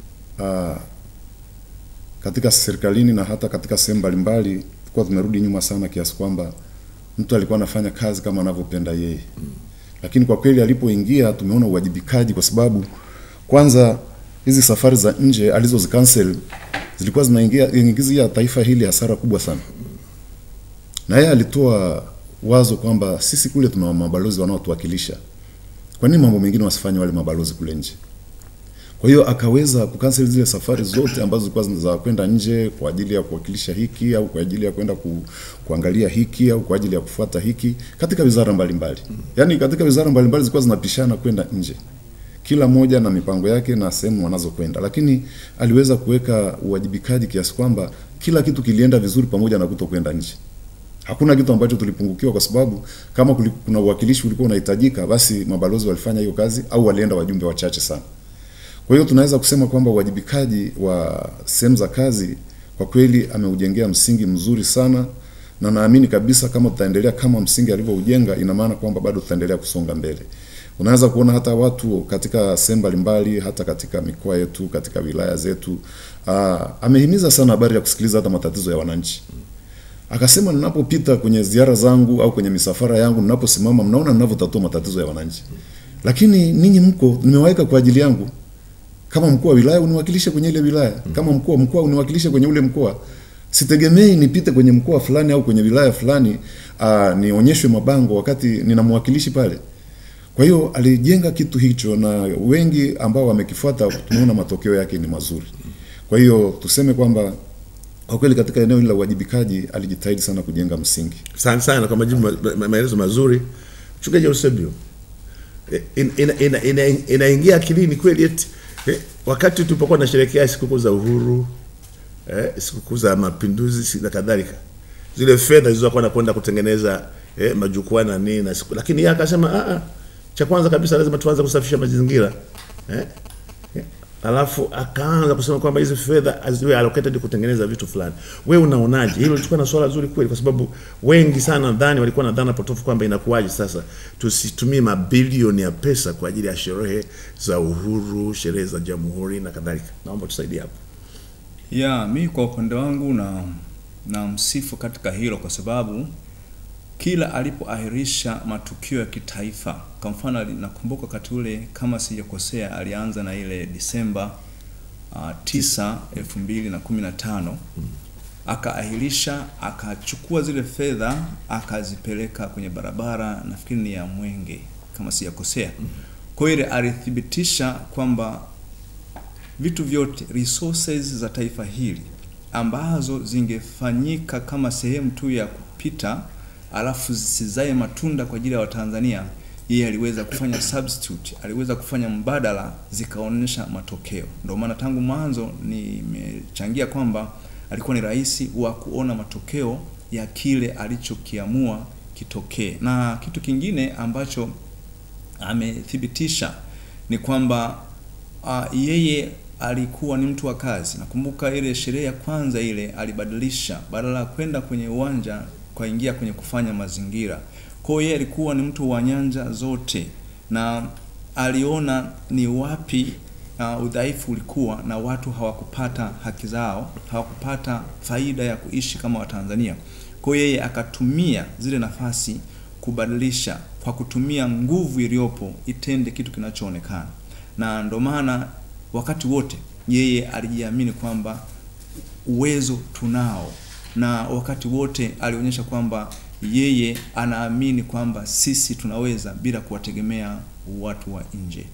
[SPEAKER 2] katika serikalini na hata katika sehemu mbalimbali kwa tumerudi nyuma sana kiasi kwamba mtu alikuwa anafanya kazi kama anavyopenda yeye. Lakini kwa kweli alipoingia tumeona uwajibikaji, kwa sababu kwanza hizi safari za nje alizozicancel zilikuwa zinaingizia taifa hili hasara kubwa sana. Na yeye alitoa wazo kwamba sisi kule tuna mabalozi wanaotuwakilisha. Kwa nini mambo mengine wasifanye wale mabalozi kule nje? Kwa hiyo akaweza kucancel zile safari zote ambazo zilikuwa za kwenda nje kwa ajili ya kuwakilisha hiki au kwa ajili ya kwenda kuangalia hiki au kwa ajili ya kufuata hiki katika wizara mbalimbali. Yaani katika wizara mbalimbali zilikuwa zinapishana kwenda nje. Kila moja na mipango yake na sehemu wanazokwenda. Lakini aliweza kuweka uwajibikaji kiasi kwamba kila kitu kilienda vizuri pamoja na kutokwenda nje. Hakuna kitu ambacho tulipungukiwa, kwa sababu kama kuna uwakilishi ulikuwa unahitajika, basi mabalozi walifanya hiyo kazi au walienda wajumbe wachache sana. Kwa hiyo tunaweza kusema kwamba uwajibikaji wa sehemu za kazi kwa kweli ameujengea msingi mzuri sana, na naamini kabisa kama tutaendelea kama msingi alivyoujenga, ina maana kwamba bado tutaendelea kusonga mbele. Unaweza kuona hata watu katika sehemu mbalimbali, hata katika mikoa yetu, katika wilaya zetu, amehimiza sana habari ya kusikiliza hata matatizo ya wananchi. Akasema ninapopita kwenye ziara zangu au kwenye misafara yangu, ninaposimama mnaona ninavyotatua matatizo ya wananchi. Lakini ninyi nimewaeka kwa ajili yangu. Kama mkuu wa wilaya uniwakilishe kwenye ile wilaya. Kama mkuu wa mkoa uniwakilishe kwenye ule mkoa. Sitegemei nipite kwenye mkoa fulani au kwenye wilaya fulani nionyeshwe mabango wakati ninamwakilishi pale. Kwa hiyo alijenga kitu hicho, na wengi ambao wamekifuata tunaona matokeo yake ni mazuri. Kwa hiyo tuseme kwamba kwa kweli katika eneo hili la uwajibikaji alijitahidi sana kujenga msingi.
[SPEAKER 1] Sana kwa majibu maelezo mazuri. Mchungaji Eusebio, inaingia akilini kweli eti wakati tulipokuwa tunasherehekea sikukuu za uhuru, sikukuu za mapinduzi na kadhalika, zile fedha zilizokuwa kwenda kutengeneza majukwaa na nini na siku, lakini yeye akasema cha kwanza kabisa lazima tuanze kusafisha mazingira. Alafu akaanza kusema kwamba hizo fedha ziwe allocated kutengeneza vitu fulani. Wewe unaonaje? Hilo lilikuwa na swala zuri kweli, kwa sababu wengi sana nadhani walikuwa na dhana potofu kwamba inakuwaje sasa tusitumie mabilioni ya pesa kwa ajili ya sherehe za uhuru, sherehe za jamhuri na kadhalika. Naomba tusaidie hapo.
[SPEAKER 3] Mimi kwa upande wangu na msifu katika hilo, kwa sababu kila alipoahirisha matukio ya kitaifa, kwa mfano nakumbuka wakati ule kama sijakosea alianza na ile Disemba 9, 2015, akaahirisha, akachukua zile fedha akazipeleka kwenye barabara, nafikiri ni ya Mwenge kama sijakosea. Kwa hiyo alithibitisha kwamba vitu vyote, resources za taifa hili ambazo zingefanyika kama sehemu tu ya kupita alafu zisizae matunda kwa ajili ya Watanzania, yeye aliweza kufanya substitute, aliweza kufanya mbadala, zikaonyesha matokeo. Ndio maana tangu mwanzo nimechangia kwamba alikuwa ni rais wa kuona matokeo ya kile alichokiamua kitokee. Na kitu kingine ambacho amethibitisha ni kwamba yeye alikuwa ni mtu wa kazi. Nakumbuka ile sherehe ya kwanza ile alibadilisha, badala ya kwenda kwenye uwanja kwa ingia kwenye kufanya mazingira. Kwa hiyo yeye alikuwa ni mtu wa nyanja zote, na aliona ni wapi udhaifu ulikuwa na watu hawakupata haki zao, hawakupata faida ya kuishi kama Watanzania. Kwa hiyo yeye akatumia zile nafasi kubadilisha kwa kutumia nguvu iliyopo itende kitu kinachoonekana. Na ndio maana wakati wote yeye alijiamini kwamba uwezo tunao, na wakati wote alionyesha kwamba yeye anaamini kwamba sisi tunaweza bila kuwategemea watu wa nje.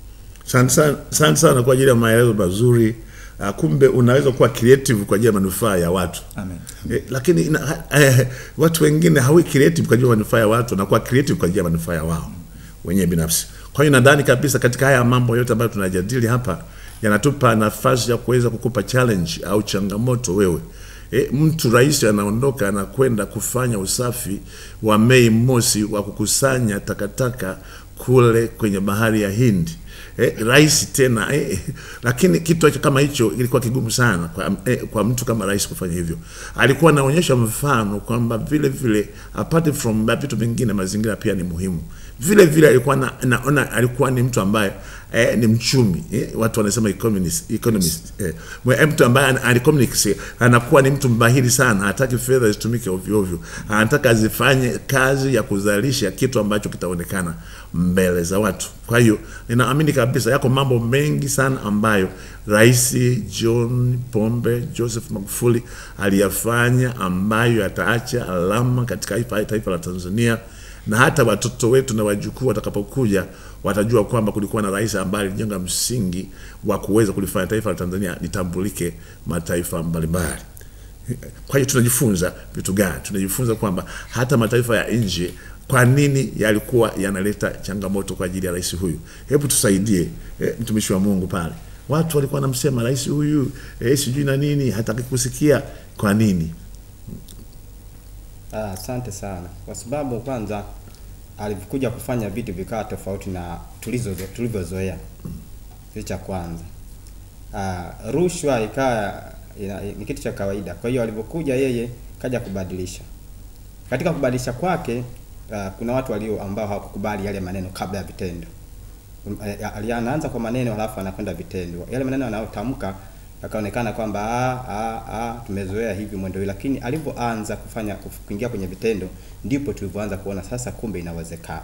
[SPEAKER 1] Sana kwa ajili ya maelezo mazuri. Kumbe unaweza kuwa creative kwa ajili ya manufaa ya watu.
[SPEAKER 3] Amen.
[SPEAKER 1] Lakini watu wengine hawi creative kwa ajili ya manufaa ya watu, na kuwa creative kwa ajili ya manufaa ya wao wenyewe binafsi. Kwa hiyo nadhani kabisa katika haya mambo yote ambayo tunajadili hapa yanatupa nafasi ya kuweza kukupa challenge au changamoto wewe. Mtu rais anaondoka anakwenda kufanya usafi wa Mei Mosi wa kukusanya takataka kule kwenye bahari ya Hindi. Rais tena lakini kitu kama hicho ilikuwa kigumu sana kwa mtu kama rais kufanya hivyo. Alikuwa anaonyesha mfano kwamba vile vile apart from vitu vingine, mazingira pia ni muhimu. Vile vile alikuwa naona alikuwa ni mtu ambaye ni mchumi, watu wanasema economist. Mtu ambaye alikommunicate, anakuwa ni mtu mbahiri sana, hataki fedha zitumike ovyo ovyo, anataka zifanye kazi ya kuzalisha kitu ambacho kitaonekana mbele za watu. Kwa hiyo ninaamini kabisa yako mambo mengi sana ambayo Rais John Pombe Joseph Magufuli aliyafanya ambayo yataacha alama katika taifa la Tanzania, na hata watoto wetu na wajukuu watakapokuja watajua kwamba kulikuwa na rais ambaye alijenga msingi wa kuweza kulifanya taifa la Tanzania litambulike mataifa mbalimbali. Kwa hiyo tunajifunza vitu gani? Tunajifunza kwamba hata mataifa ya nje kwa nini yalikuwa yanaleta changamoto kwa ajili ya rais huyu. Hebu tusaidie mtumishi wa Mungu pale. Watu walikuwa wanamsema rais huyu sijui na nini, hataki kusikia. Kwa nini?
[SPEAKER 4] Asante sana. Kwa sababu kwanza alikuja kufanya vitu vikawa tofauti na tulivyozoea. Cha kwanza. Rushwa ikawa ni kitu cha kawaida. Kwa hiyo alipokuja yeye kaja kubadilisha. Katika kubadilisha kwake kuna watu ambao hawakukubali yale maneno kabla ya vitendo. Alianza kwa maneno halafu anakwenda vitendo. Yale maneno anayotamka akaonekana kwamba tumezoea hivi mwendo huu, lakini alipoanza kuingia kwenye vitendo ndipo tulipoanza kuona sasa kumbe inawezekana.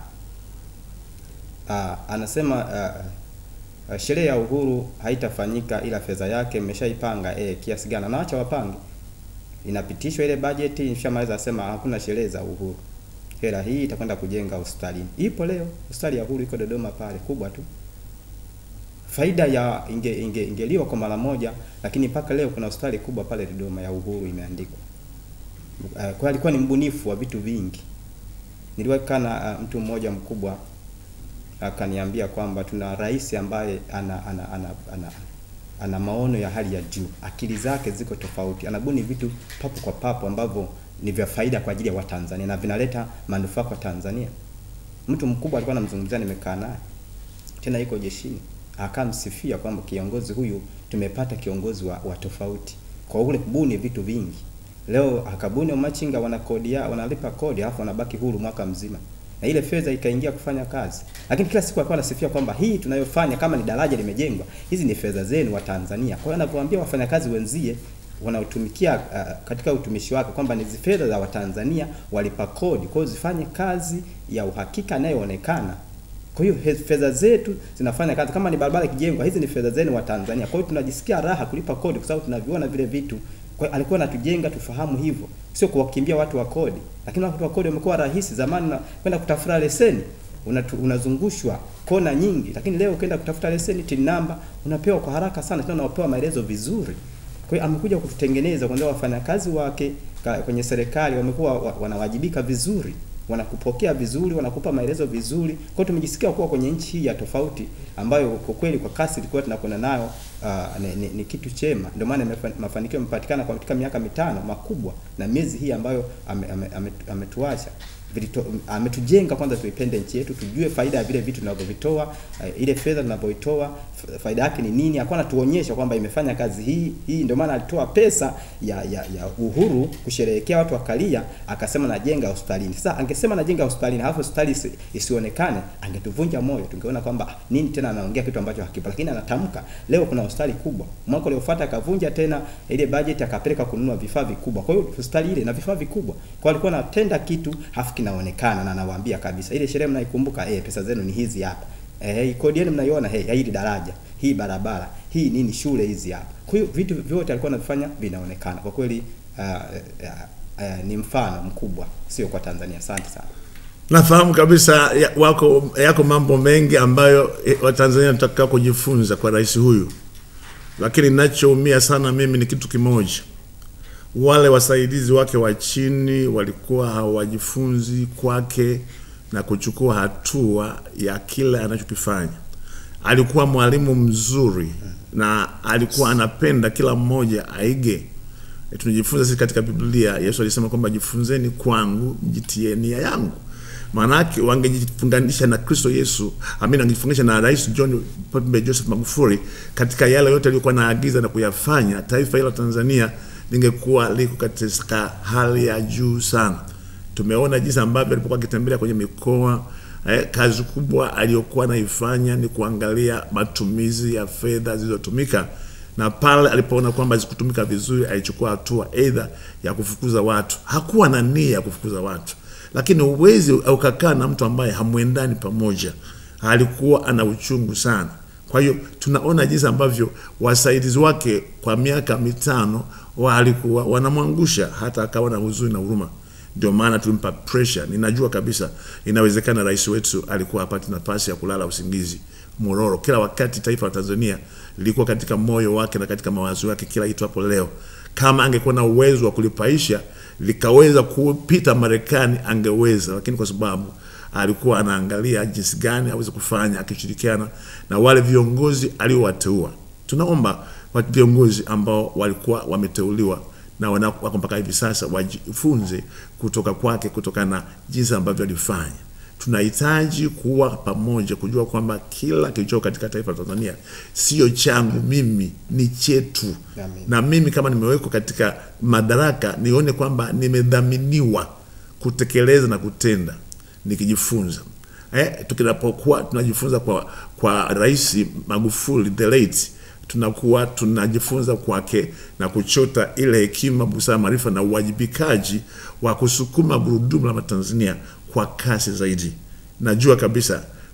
[SPEAKER 4] Anasema sherehe ya uhuru haitafanyika ila fedha yake imeshaipanga kiasi gani, na acha wapange. Inapitishwa ile budget, inshamaliza asema hakuna sherehe za uhuru. hela hii itakwenda kujenga hospitali. Ipo leo hospitali ya Uhuru iko Dodoma pale, kubwa tu. Faida ya ingeliwa kwa mara moja, lakini mpaka leo kuna hospitali kubwa pale Dodoma ya Uhuru imeandikwa. Kwa alikuwa ni mbunifu wa vitu vingi. Niliwahi na mtu mmoja mkubwa akaniambia kwamba tuna rais ambaye ana maono ya hali ya juu. Akili zake ziko tofauti. Anabuni vitu papo kwa papo ambavyo ni vya faida kwa ajili ya Watanzania na vinaleta manufaa kwa Tanzania. Mtu mkubwa alikuwa anamzungumzia, nimekaa naye. Tena yuko jeshini. Akamsifia kwamba kiongozi huyu tumepata kiongozi wa tofauti. Kwa ule kubuni vitu vingi. Leo akabuni machinga wanalipa kodi alafu wanabaki huru mwaka mzima. Na ile fedha ikaingia kufanya kazi. Lakini kila siku alikuwa anasifia kwamba hii tunayofanya kama ni daraja limejengwa, hizi ni fedha zenu wa Tanzania. Kwa hiyo anapoambia wafanyakazi wenzie wanaotumikia katika utumishi wake kwamba ni fedha za Watanzania walipa kodi, kwa hiyo zifanye kazi ya uhakika inayoonekana. Kwa hiyo fedha zetu zinafanya kazi. Kama ni barabara kijengwa, hizi ni fedha zenu wa Tanzania. Kwa hiyo tunajisikia raha kulipa kodi kwa sababu tunaviona vile vitu. Kwa hiyo alikuwa anatujenga tufahamu hivyo, sio kuwakimbia watu wa kodi. Lakini watu wa kodi wamekuwa rahisi. Zamani kwenda kutafuta leseni unazungushwa kona nyingi, lakini leo ukienda kutafuta leseni TIN number unapewa kwa haraka sana, tena unapewa maelezo vizuri. Kwa hiyo amekuja kututengeneza kwa wafanyakazi wake kwenye serikali wamekuwa wanawajibika vizuri, wanakupokea vizuri, wanakupa maelezo vizuri. Kwa hiyo tumejisikia kuwa kwenye nchi hii ya tofauti ambayo kwa kweli kwa kasi ilikuwa tunakwenda nayo ni kitu chema. Ndio maana mafanikio yamepatikana kwa katika miaka 5 makubwa, na miezi hii ambayo ametuacha ametujenga kwanza tuipende nchi yetu, tujue faida ya vile vitu tunavyovitoa, ile fedha tunapoitoa faida yake ni nini. Akawa anatuonyesha kwamba imefanya kazi hii. Ndio maana alitoa pesa ya Uhuru kusherehekea watu wakalia, akasema najenga hospitalini. Sasa angesema najenga hospitalini halafu hospitali isionekane, angetuvunja moyo, tungeona kwamba nini tena anaongea kitu ambacho hakipo. Lakini anatamka leo kuna hospitali kubwa. Mwaka uliofuata akavunja tena ile budget akapeleka kununua vifaa vikubwa. Kwa hiyo hospitali ile na vifaa vikubwa. Kwa alikuwa anatenda kitu hafu kinaonekana, na anawaambia kabisa ile sherehe mnaikumbuka, pesa zenu ni hizi hapa. Kodi yenu mnaiona, hii daraja, hii barabara, hii nini shule hizi hapa. Kwa hiyo vitu vyote alikuwa anafanya vinaonekana. Kwa kweli ni mfano mkubwa sio kwa Tanzania. Asante sana.
[SPEAKER 1] Nafahamu kabisa yako mambo mengi ambayo Watanzania tunataka kujifunza kwa rais huyu. Lakini ninachoumia sana mimi ni kitu kimoja. Wale wasaidizi wake wa chini walikuwa hawajifunzi kwake na kuchukua hatua ya kila anachokifanya. Alikuwa mwalimu mzuri na alikuwa anapenda kila mmoja aige. Tunajifunza sisi katika Biblia, Yesu alisema kwamba jifunzeni kwangu, mjitie nia yangu. Maanake wangejifunganisha na Kristo Yesu, wangejifunganisha na Rais John Pombe Joseph Magufuli katika yale yote aliyokuwa anaagiza na kuyafanya, taifa hilo Tanzania lingekuwa liko katika hali ya juu sana. Tumeona jinsi ambavyo alipokuwa akitembelea kwenye mikoa, kazi kubwa aliyokuwa anaifanya ni kuangalia matumizi ya fedha zilizotumika, na pale alipoona kwamba zikutumika vizuri alichukua hatua aidha ya kufukuza watu. Hakuwa na nia ya kufukuza watu, lakini uwezi ukakaa na mtu ambaye hamuendani pamoja. Alikuwa ana uchungu sana. Kwa hiyo tunaona jinsi ambavyo wasaidizi wake kwa miaka 5 walikuwa wanamwangusha, hata akawa na huzuni na huruma. Ndio maana tulimpa pressure. Ninajua kabisa inawezekana rais wetu alikuwa hapati nafasi ya kulala usingizi mororo. Kila wakati taifa la Tanzania lilikuwa katika moyo wake na katika mawazo yake kila kitu hapo leo. Kama angekuwa na uwezo wa kulipaisha likaweza kupita Marekani angeweza, lakini kwa sababu alikuwa anaangalia jinsi gani aweze kufanya akishirikiana na wale viongozi aliowateua. Tunaomba watu viongozi ambao walikuwa wameteuliwa na wako mpaka hivi sasa wajifunze kutoka kwake, kutokana na jinsi ambavyo alifanya. Tunahitaji kuwa pamoja kujua kwamba kila kilicho katika taifa la Tanzania sio changu mimi, ni chetu.
[SPEAKER 4] Amen. Na
[SPEAKER 1] mimi kama nimewekwa katika madaraka nione kwamba nimedhaminiwa kutekeleza na kutenda, nikijifunza. Tukinapokuwa tunajifunza kwa Rais Magufuli the late, tunakuwa tunajifunza kwake na kuchota ile hekima, busara, maarifa na uwajibikaji wa kusukuma gurudumu la Tanzania kwa kasi zaidi. Najua kabisa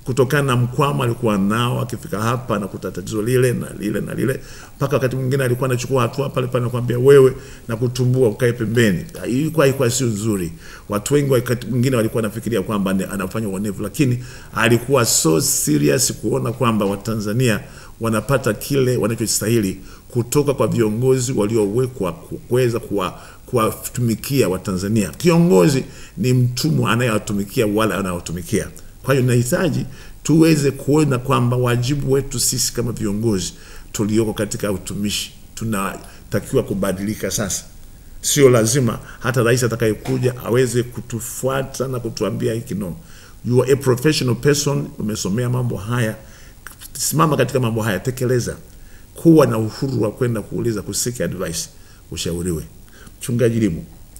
[SPEAKER 1] kutokana na mkwamo alikuwa nao, akifika hapa na kutatizo lile na lile na lile, mpaka wakati mwingine alikuwa anachukua hatua pale pale nakwambia wewe na kutumbua ukae pembeni. Ilikuwa sio nzuri. Watu wengi wakati mwingine walikuwa nafikiria kwamba anafanya uonevu, lakini alikuwa so serious kuona kwamba Watanzania wanapata kile wanachostahili kutoka kwa viongozi waliowekwa kuweza kuwatumikia Watanzania. Kiongozi ni mtumwa anayewatumikia wala anawatumikia. Kwa hiyo nahitaji tuweze kuona kwamba wajibu wetu sisi kama viongozi tulioko katika utumishi tunatakiwa kubadilika sasa. Sio lazima hata rais atakayekuja aweze kutufuata na kutuambia hiki no. You are a professional person, umesomea mambo haya. Simama katika mambo haya, tekeleza. Kuwa na uhuru wa kwenda kuuliza, kusiki advice, ushauriwe. Mchungaji Limu,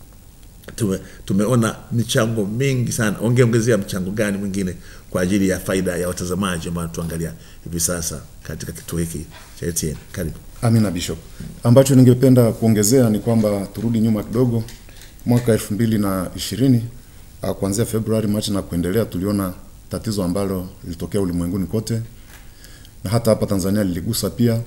[SPEAKER 1] tumeona michango mingi sana. Ongeongezea mchango gani mwingine kwa ajili ya faida ya watazamaji ambao tuangalia hivi sasa katika kituo hiki cha HTN? Karibu.
[SPEAKER 2] Amina Bishop. Ambacho ningependa kuongezea ni kwamba turudi nyuma kidogo. Mwaka 2020 kuanzia Februari, Machi na kuendelea, tuliona tatizo ambalo lilitokea ulimwenguni kote, na hata hapa Tanzania liligusa pia,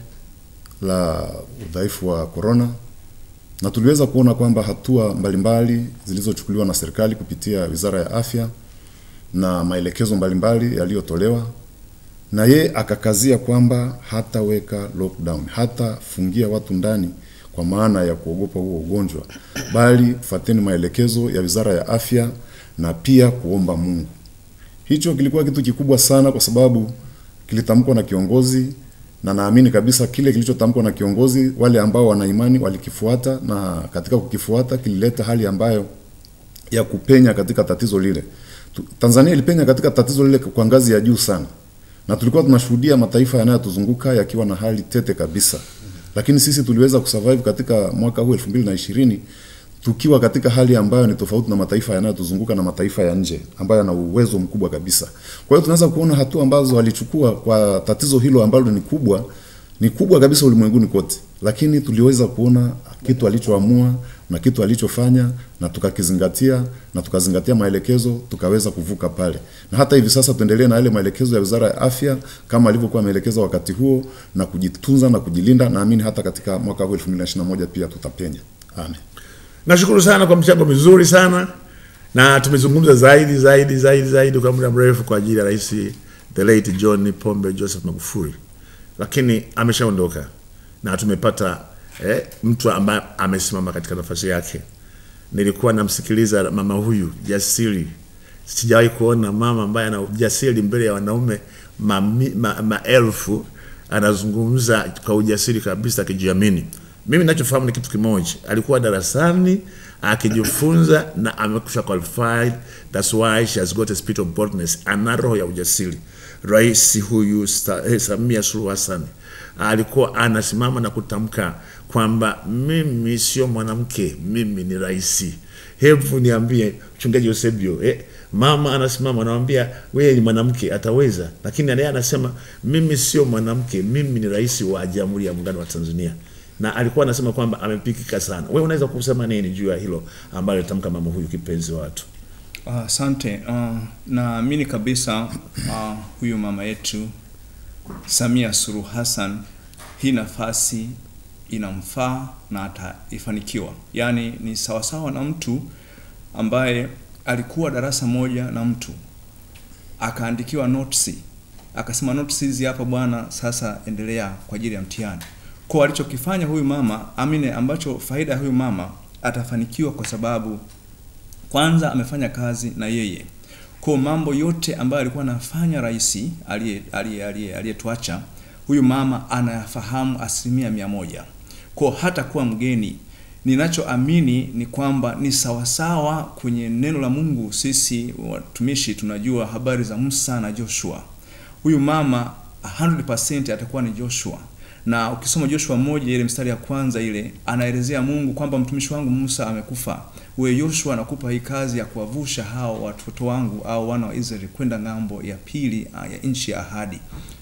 [SPEAKER 2] la udhaifu wa corona. Na tuliweza kuona kwamba hatua mbalimbali zilizochukuliwa na serikali kupitia Wizara ya Afya na maelekezo mbalimbali yaliyotolewa, na ye akakazia kwamba hataweka lockdown, hata fungia watu ndani kwa maana ya kuogopa huo ugonjwa, bali fuateni maelekezo ya Wizara ya Afya na pia kuomba Mungu. Hicho kilikuwa kitu kikubwa sana kwa sababu kilitamkwa na kiongozi, na naamini kabisa kile kilichotamkwa na kiongozi, wale ambao wana imani walikifuata, na katika kukifuata kilileta hali ambayo ya kupenya katika tatizo lile. Tanzania ilipenya katika tatizo lile kwa ngazi ya juu sana, na tulikuwa tunashuhudia mataifa yanayotuzunguka yakiwa na hali tete kabisa. Lakini sisi tuliweza kusurvive katika mwaka huu 2020 tukiwa katika hali ambayo ni tofauti na mataifa yanayotuzunguka na mataifa ya nje ambayo yana uwezo mkubwa kabisa. Kwa hiyo tunaweza kuona hatua ambazo walichukua kwa tatizo hilo ambalo ni kubwa kabisa ulimwenguni kote. Lakini tuliweza kuona kitu alichoamua na kitu alichofanya, na tukakizingatia na tukazingatia maelekezo, tukaweza kuvuka pale. Na hata hivi sasa tuendelee na yale maelekezo ya Wizara ya Afya kama alivyokuwa maelekezo wakati huo, na kujitunza na kujilinda. Naamini hata katika mwaka huu 2021 pia tutapenya. Amen.
[SPEAKER 1] Nashukuru sana kwa mchango mzuri sana, na tumezungumza zaidi kwa muda mrefu kwa ajili ya Rais the late John Pombe Joseph Magufuli, lakini ameshaondoka na tumepata mtu ambaye amesimama katika nafasi yake. Nilikuwa namsikiliza mama huyu jasiri. Sijawahi kuona mama ambaye ana ujasiri mbele ya wanaume maelfu, anazungumza kwa ujasiri kabisa, akijiamini. Mimi ninachofahamu ni kitu kimoja, alikuwa darasani akijifunza na amekwisha qualified. That's why she has got a spirit of boldness, ana roho ya ujasiri. Rais huyu Samia Suluhu Hassan alikuwa anasimama na kutamka kwamba mimi sio mwanamke, mimi ni rais. Hebu niambie mchungaji Eusebio, mama anasimama anamwambia wewe ni mwanamke, ataweza? Lakini yeye anasema mimi sio mwanamke, mimi ni rais wa Jamhuri ya Muungano wa Tanzania. Na alikuwa anasema kwamba amepikika sana. Wewe unaweza kusema nini juu ya hilo ambalo alitamka mama huyu kipenzi wa watu?
[SPEAKER 3] Asante. Naamini kabisa huyu mama yetu Samia Suluhu Hassan, hii nafasi inamfaa na ataifanikiwa. Yaani ni sawasawa na mtu ambaye alikuwa darasa moja na mtu akaandikiwa notes, akasema notes hizi hapa bwana, sasa endelea kwa ajili ya mtihani. Kwa alichokifanya huyu mama, ambacho faida ya huyu mama, atafanikiwa kwa sababu kwanza amefanya kazi na yeye. Kwa mambo yote ambayo alikuwa anafanya rais aliyetuacha, huyu mama anayafahamu 100%. Kwa hata kuwa mgeni, ninachoamini ni kwamba ni sawasawa kwenye neno la Mungu. Sisi watumishi tunajua habari za Musa na Joshua. Huyu mama 100% atakuwa ni Joshua. Na ukisoma Joshua 1 ile mstari ya kwanza ile, anaelezea Mungu kwamba mtumishi wangu Musa amekufa. Wewe Joshua nakupa hii kazi ya kuwavusha hao watoto wangu au wana wa Israeli kwenda ngambo ya pili ya nchi ya ahadi.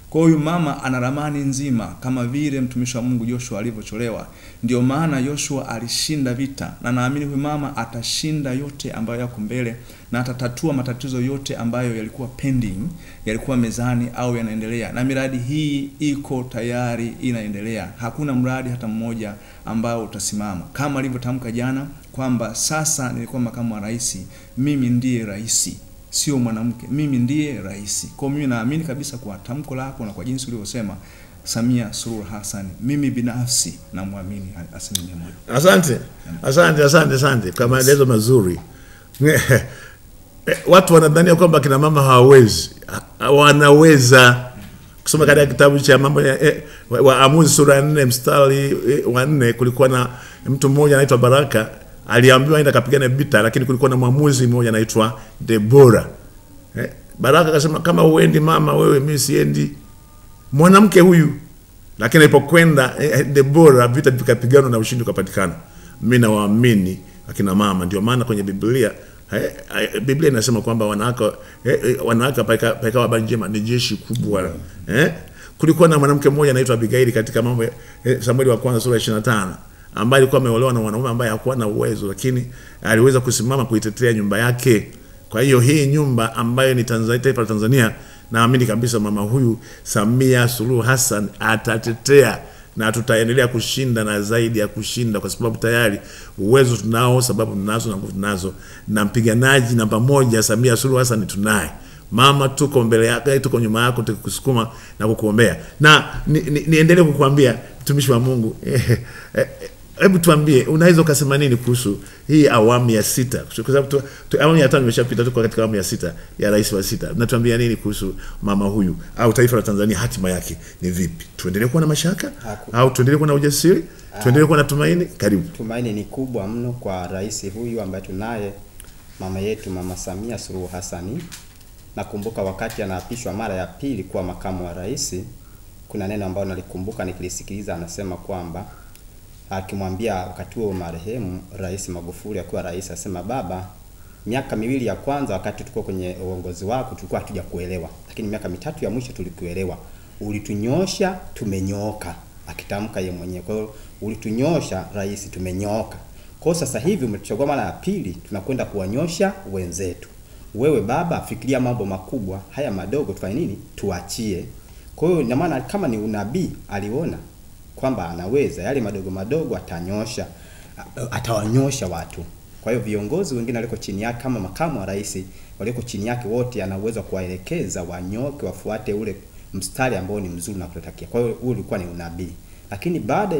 [SPEAKER 3] Kwa hiyo mama ana ramani nzima kama vile mtumishi wa Mungu Joshua alivyocholewa. Ndio maana Joshua alishinda vita, na naamini huyu mama atashinda yote ambayo yako mbele na atatatua matatizo yote ambayo yalikuwa pending, yalikuwa mezani au yanaendelea. Na miradi hii iko tayari inaendelea. Hakuna mradi hata mmoja ambao utasimama. Kama alivyotamka jana kwamba sasa nilikuwa makamu wa rais, mimi ndiye rais, sio mwanamke, mimi ndiye rais. Kwa mimi naamini kabisa kwa tamko lako na kwa jinsi ulivyosema Samia Suluhu Hassan, mimi binafsi namwamini 100%.
[SPEAKER 1] Asante kwa maelezo mazuri. Watu wanadhania kwamba kina mama hawawezi. Wanaweza. Kusoma katika kitabu cha mambo ya Waamuzi sura 4 mstari wa 4, kulikuwa na mtu mmoja anaitwa Baraka, aliambiwa aenda kapigana vita, lakini kulikuwa na mwamuzi mmoja anaitwa Debora. Baraka akasema kama uendi mama wewe, mimi siendi. Mwanamke huyu, lakini alipokwenda Debora, vita vikapigana na ushindi ukapatikana. Mimi nawaamini akina mama. Ndio maana kwenye Biblia inasema kwamba wanawake paikawa habari njema ni jeshi kubwa. Kulikuwa na mwanamke mmoja anaitwa Abigaili katika mambo Samueli wa kwanza sura 25, ambaye alikuwa ameolewa na mwanaume ambaye hakuwa na uwezo, lakini aliweza kusimama kuitetea nyumba yake. Kwa hiyo hii nyumba ambayo ni Tanzania, taifa la Tanzania, naamini kabisa mama huyu Samia Suluhu Hassan atatetea, na tutaendelea kushinda na zaidi ya kushinda, kwa sababu tayari uwezo tunao, sababu tunazo na nguvu tunazo, na mpiganaji namba moja Samia Suluhu Hassan tunaye. Mama, tuko mbele yako, tuko nyuma yako, tukikusukuma na kukuombea. Na niendelee kukuambia mtumishi wa Mungu, hebu tuambie unaweza ukasema nini kuhusu hii awamu ya 6? Kwa sababu awamu ya 5 imeshapita, tuko katika awamu ya 6 ya rais wa 6. Natuambia nini kuhusu mama huyu au taifa la Tanzania, hatima yake ni vipi? Tuendelee kuwa na mashaka au tuendelee kuwa na ujasiri? Tuendelee kuwa na tumaini? Karibu.
[SPEAKER 4] Tumaini ni kubwa mno kwa rais huyu ambaye tunaye, mama yetu Mama Samia Suluhu Hassan. Nakumbuka wakati anaapishwa mara ya pili kuwa makamu wa rais, kuna neno ambalo nalikumbuka nikilisikiliza, anasema kwamba akimwambia wakati huo marehemu Rais Magufuli akiwa rais, asema baba, miaka 2 ya kwanza wakati tulikuwa kwenye uongozi wako tulikuwa hatujakuelewa, lakini miaka 3 ya mwisho tulikuelewa. Ulitunyosha, tumenyooka. Akitamka yeye mwenyewe. Kwa hiyo ulitunyosha rais, tumenyooka. Kwa sasa hivi umetuchagua mara ya pili, tunakwenda kuwanyosha wenzetu. Wewe baba, fikiria mambo makubwa, haya madogo tufanye nini? Tuachie. Kwa hiyo ina maana kama ni unabii aliona kwamba anaweza yale madogo madogo atanyosha, atawanyosha watu. Kwa hiyo viongozi wengine waliko chini yake kama makamu wa rais, waliko chini yake wote ana uwezo kuwaelekeza wanyoke, wafuate ule mstari ambao ni mzuri na kutotakia. Kwa hiyo huo ulikuwa ni unabii. Lakini baada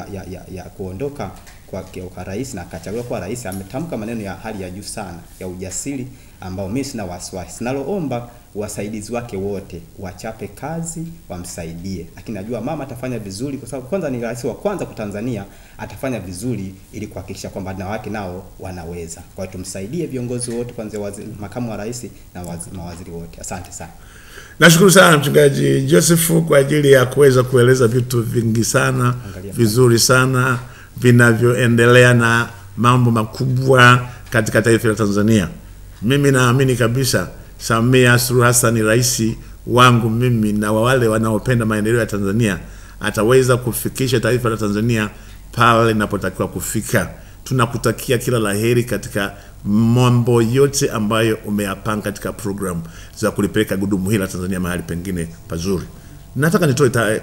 [SPEAKER 4] ya kuondoka kwa rais na akachaguliwa kwa rais, ametamka maneno ya hali ya juu sana ya ujasiri ambao mimi sina wasiwasi. Naloomba wasaidizi wake wote wachape kazi, wamsaidie. Lakini najua mama atafanya vizuri kwa sababu kwanza ni rais wa kwanza kwa Tanzania, atafanya vizuri ili kuhakikisha kwamba na wake nao wanaweza. Kwa hiyo tumsaidie viongozi wote, kwanza makamu wa rais na mawaziri wote. Asante sana.
[SPEAKER 1] Nashukuru sana mchungaji Joseph kwa ajili ya kuweza kueleza vitu vingi sana, vizuri sana vinavyoendelea na mambo makubwa katika taifa la Tanzania. Mimi naamini kabisa Samia Suluhu Hassan ni rais wangu mimi na wale wanaopenda maendeleo ya Tanzania, ataweza kufikisha taifa la Tanzania pale linapotakiwa kufika. Tunakutakia kila laheri katika mambo yote ambayo umeyapanga katika program za kulipeleka gudumu hili la Tanzania mahali pengine pazuri. Nataka nitoe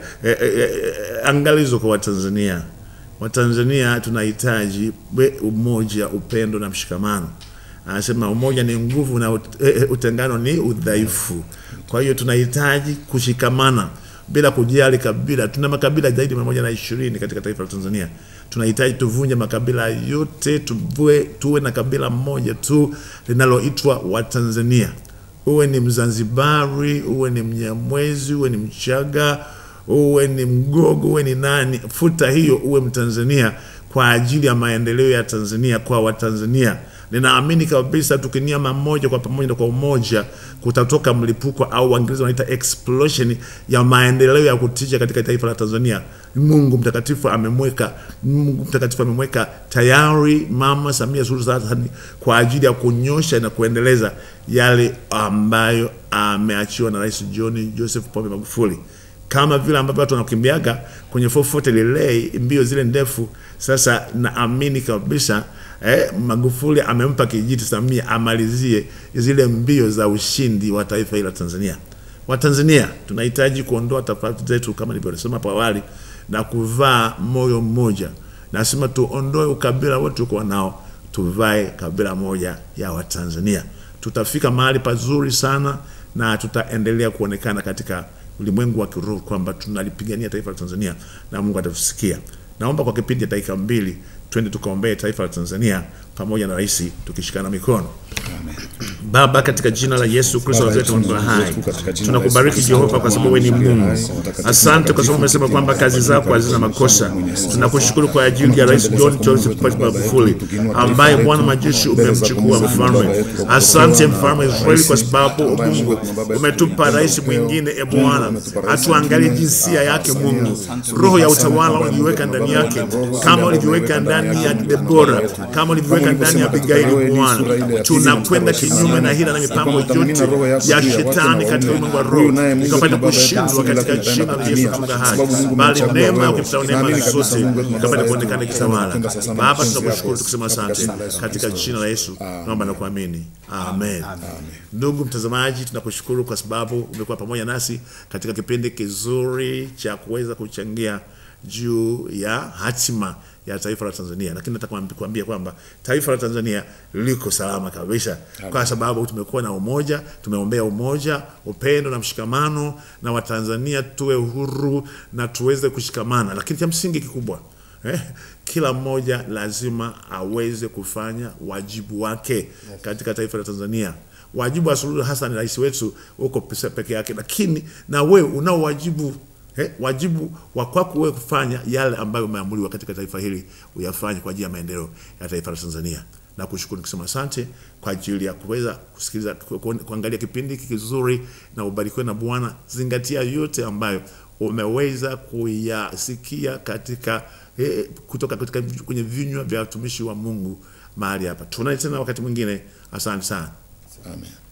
[SPEAKER 1] angalizo kwa Watanzania. Watanzania tunahitaji umoja, upendo na mshikamano. Anasema umoja ni nguvu na utengano ni udhaifu. Kwa hiyo tunahitaji kushikamana bila kujali kabila. Tuna makabila zaidi ya 120 katika taifa la Tanzania. Tunahitaji tuvunje makabila yote, tuwe na kabila moja tu linaloitwa Watanzania. Uwe ni Mzanzibari, uwe ni Mnyamwezi, uwe ni Mchaga, uwe ni Mgogo, uwe ni nani, futa hiyo, uwe Mtanzania kwa ajili ya maendeleo ya Tanzania, kwa Watanzania. Ninaamini kabisa tukinia mamoja kwa pamoja na kwa umoja kutatoka mlipuko au Waingereza wanaita explosion ya maendeleo ya kutisha katika taifa la Tanzania. Mungu mtakatifu amemweka tayari Mama Samia Suluhu Hassan kwa ajili ya kunyosha na kuendeleza yale ambayo ameachiwa na Rais John Joseph Pombe Magufuli. Kama vile ambavyo watu wanakimbiaga kwenye 440 relay mbio zile ndefu, sasa naamini kabisa Magufuli amempa kijiti Samia amalizie zile mbio za ushindi wa taifa hili la Tanzania. Watanzania tunahitaji kuondoa tofauti zetu kama nilivyosema hapo awali na kuvaa moyo mmoja. Nasema tuondoe ukabila wote uko nao, tuvae kabila moja ya Watanzania. Tutafika mahali pazuri sana na tutaendelea kuonekana katika ulimwengu wa kiroho kwamba tunalipigania taifa la Tanzania na Mungu atatusikia. Naomba kwa kipindi cha dakika 2 twende tukaombee taifa la Tanzania pamoja na rais tukishikana mikono. Amen. Baba, katika jina la Yesu Kristo wa Mungu hai, tunakubariki Jehova kwa sababu wewe ni Mungu. Asante kwa sababu umesema kwamba kazi zako hazina makosa. Tunakushukuru kwa ajili ya Rais John Joseph Pombe Magufuli ambaye Bwana majeshi umemchukua mfalme. Asante mfalme Israeli kwa sababu Mungu umetupa rais mwingine Bwana. Atuangalie jinsia yake Mungu. Roho ya utawala uliweka ndani yake kama ulivyoweka ndani ya Deborah, kama ulivyoweka ndani ya Abigaili Bwana. Tunakwenda kinyume na hila na mipango yote ya shetani katika ulimwengu wa roho, ikapata kushindwa katika jina la Yesu Kristo hai. Bali neema ukipita neema zote ikapata kuonekana kitawala. Baba, tunakushukuru tukisema asante katika jina la Yesu naomba na kuamini. Amen. Ndugu mtazamaji, tunakushukuru kwa sababu umekuwa pamoja nasi katika kipindi kizuri cha kuweza kuchangia juu ya hatima ya taifa la Tanzania. Lakini nataka kuambia kwamba taifa la Tanzania liko salama kabisa kwa sababu tumekuwa na umoja, tumeombea umoja, upendo na mshikamano na Watanzania tuwe huru na tuweze kushikamana. Lakini cha msingi kikubwa kila mmoja lazima aweze kufanya wajibu wake katika taifa la Tanzania. Wajibu wa Suluhu Hassan rais wetu uko peke yake, lakini na wewe unao wajibu wajibu wa kwako wewe kufanya yale ambayo umeamuliwa katika taifa hili uyafanye kwa ajili ya maendeleo ya taifa la Tanzania. Na kushukuru kusema asante kwa ajili ya kuweza kusikiliza kuangalia kipindi kizuri, na ubarikiwe na Bwana. Zingatia yote ambayo umeweza kuyasikia katika kutoka kwenye vinywa vya watumishi wa Mungu mahali hapa. Tunaye tena wakati mwingine. Asante sana.
[SPEAKER 2] Amen.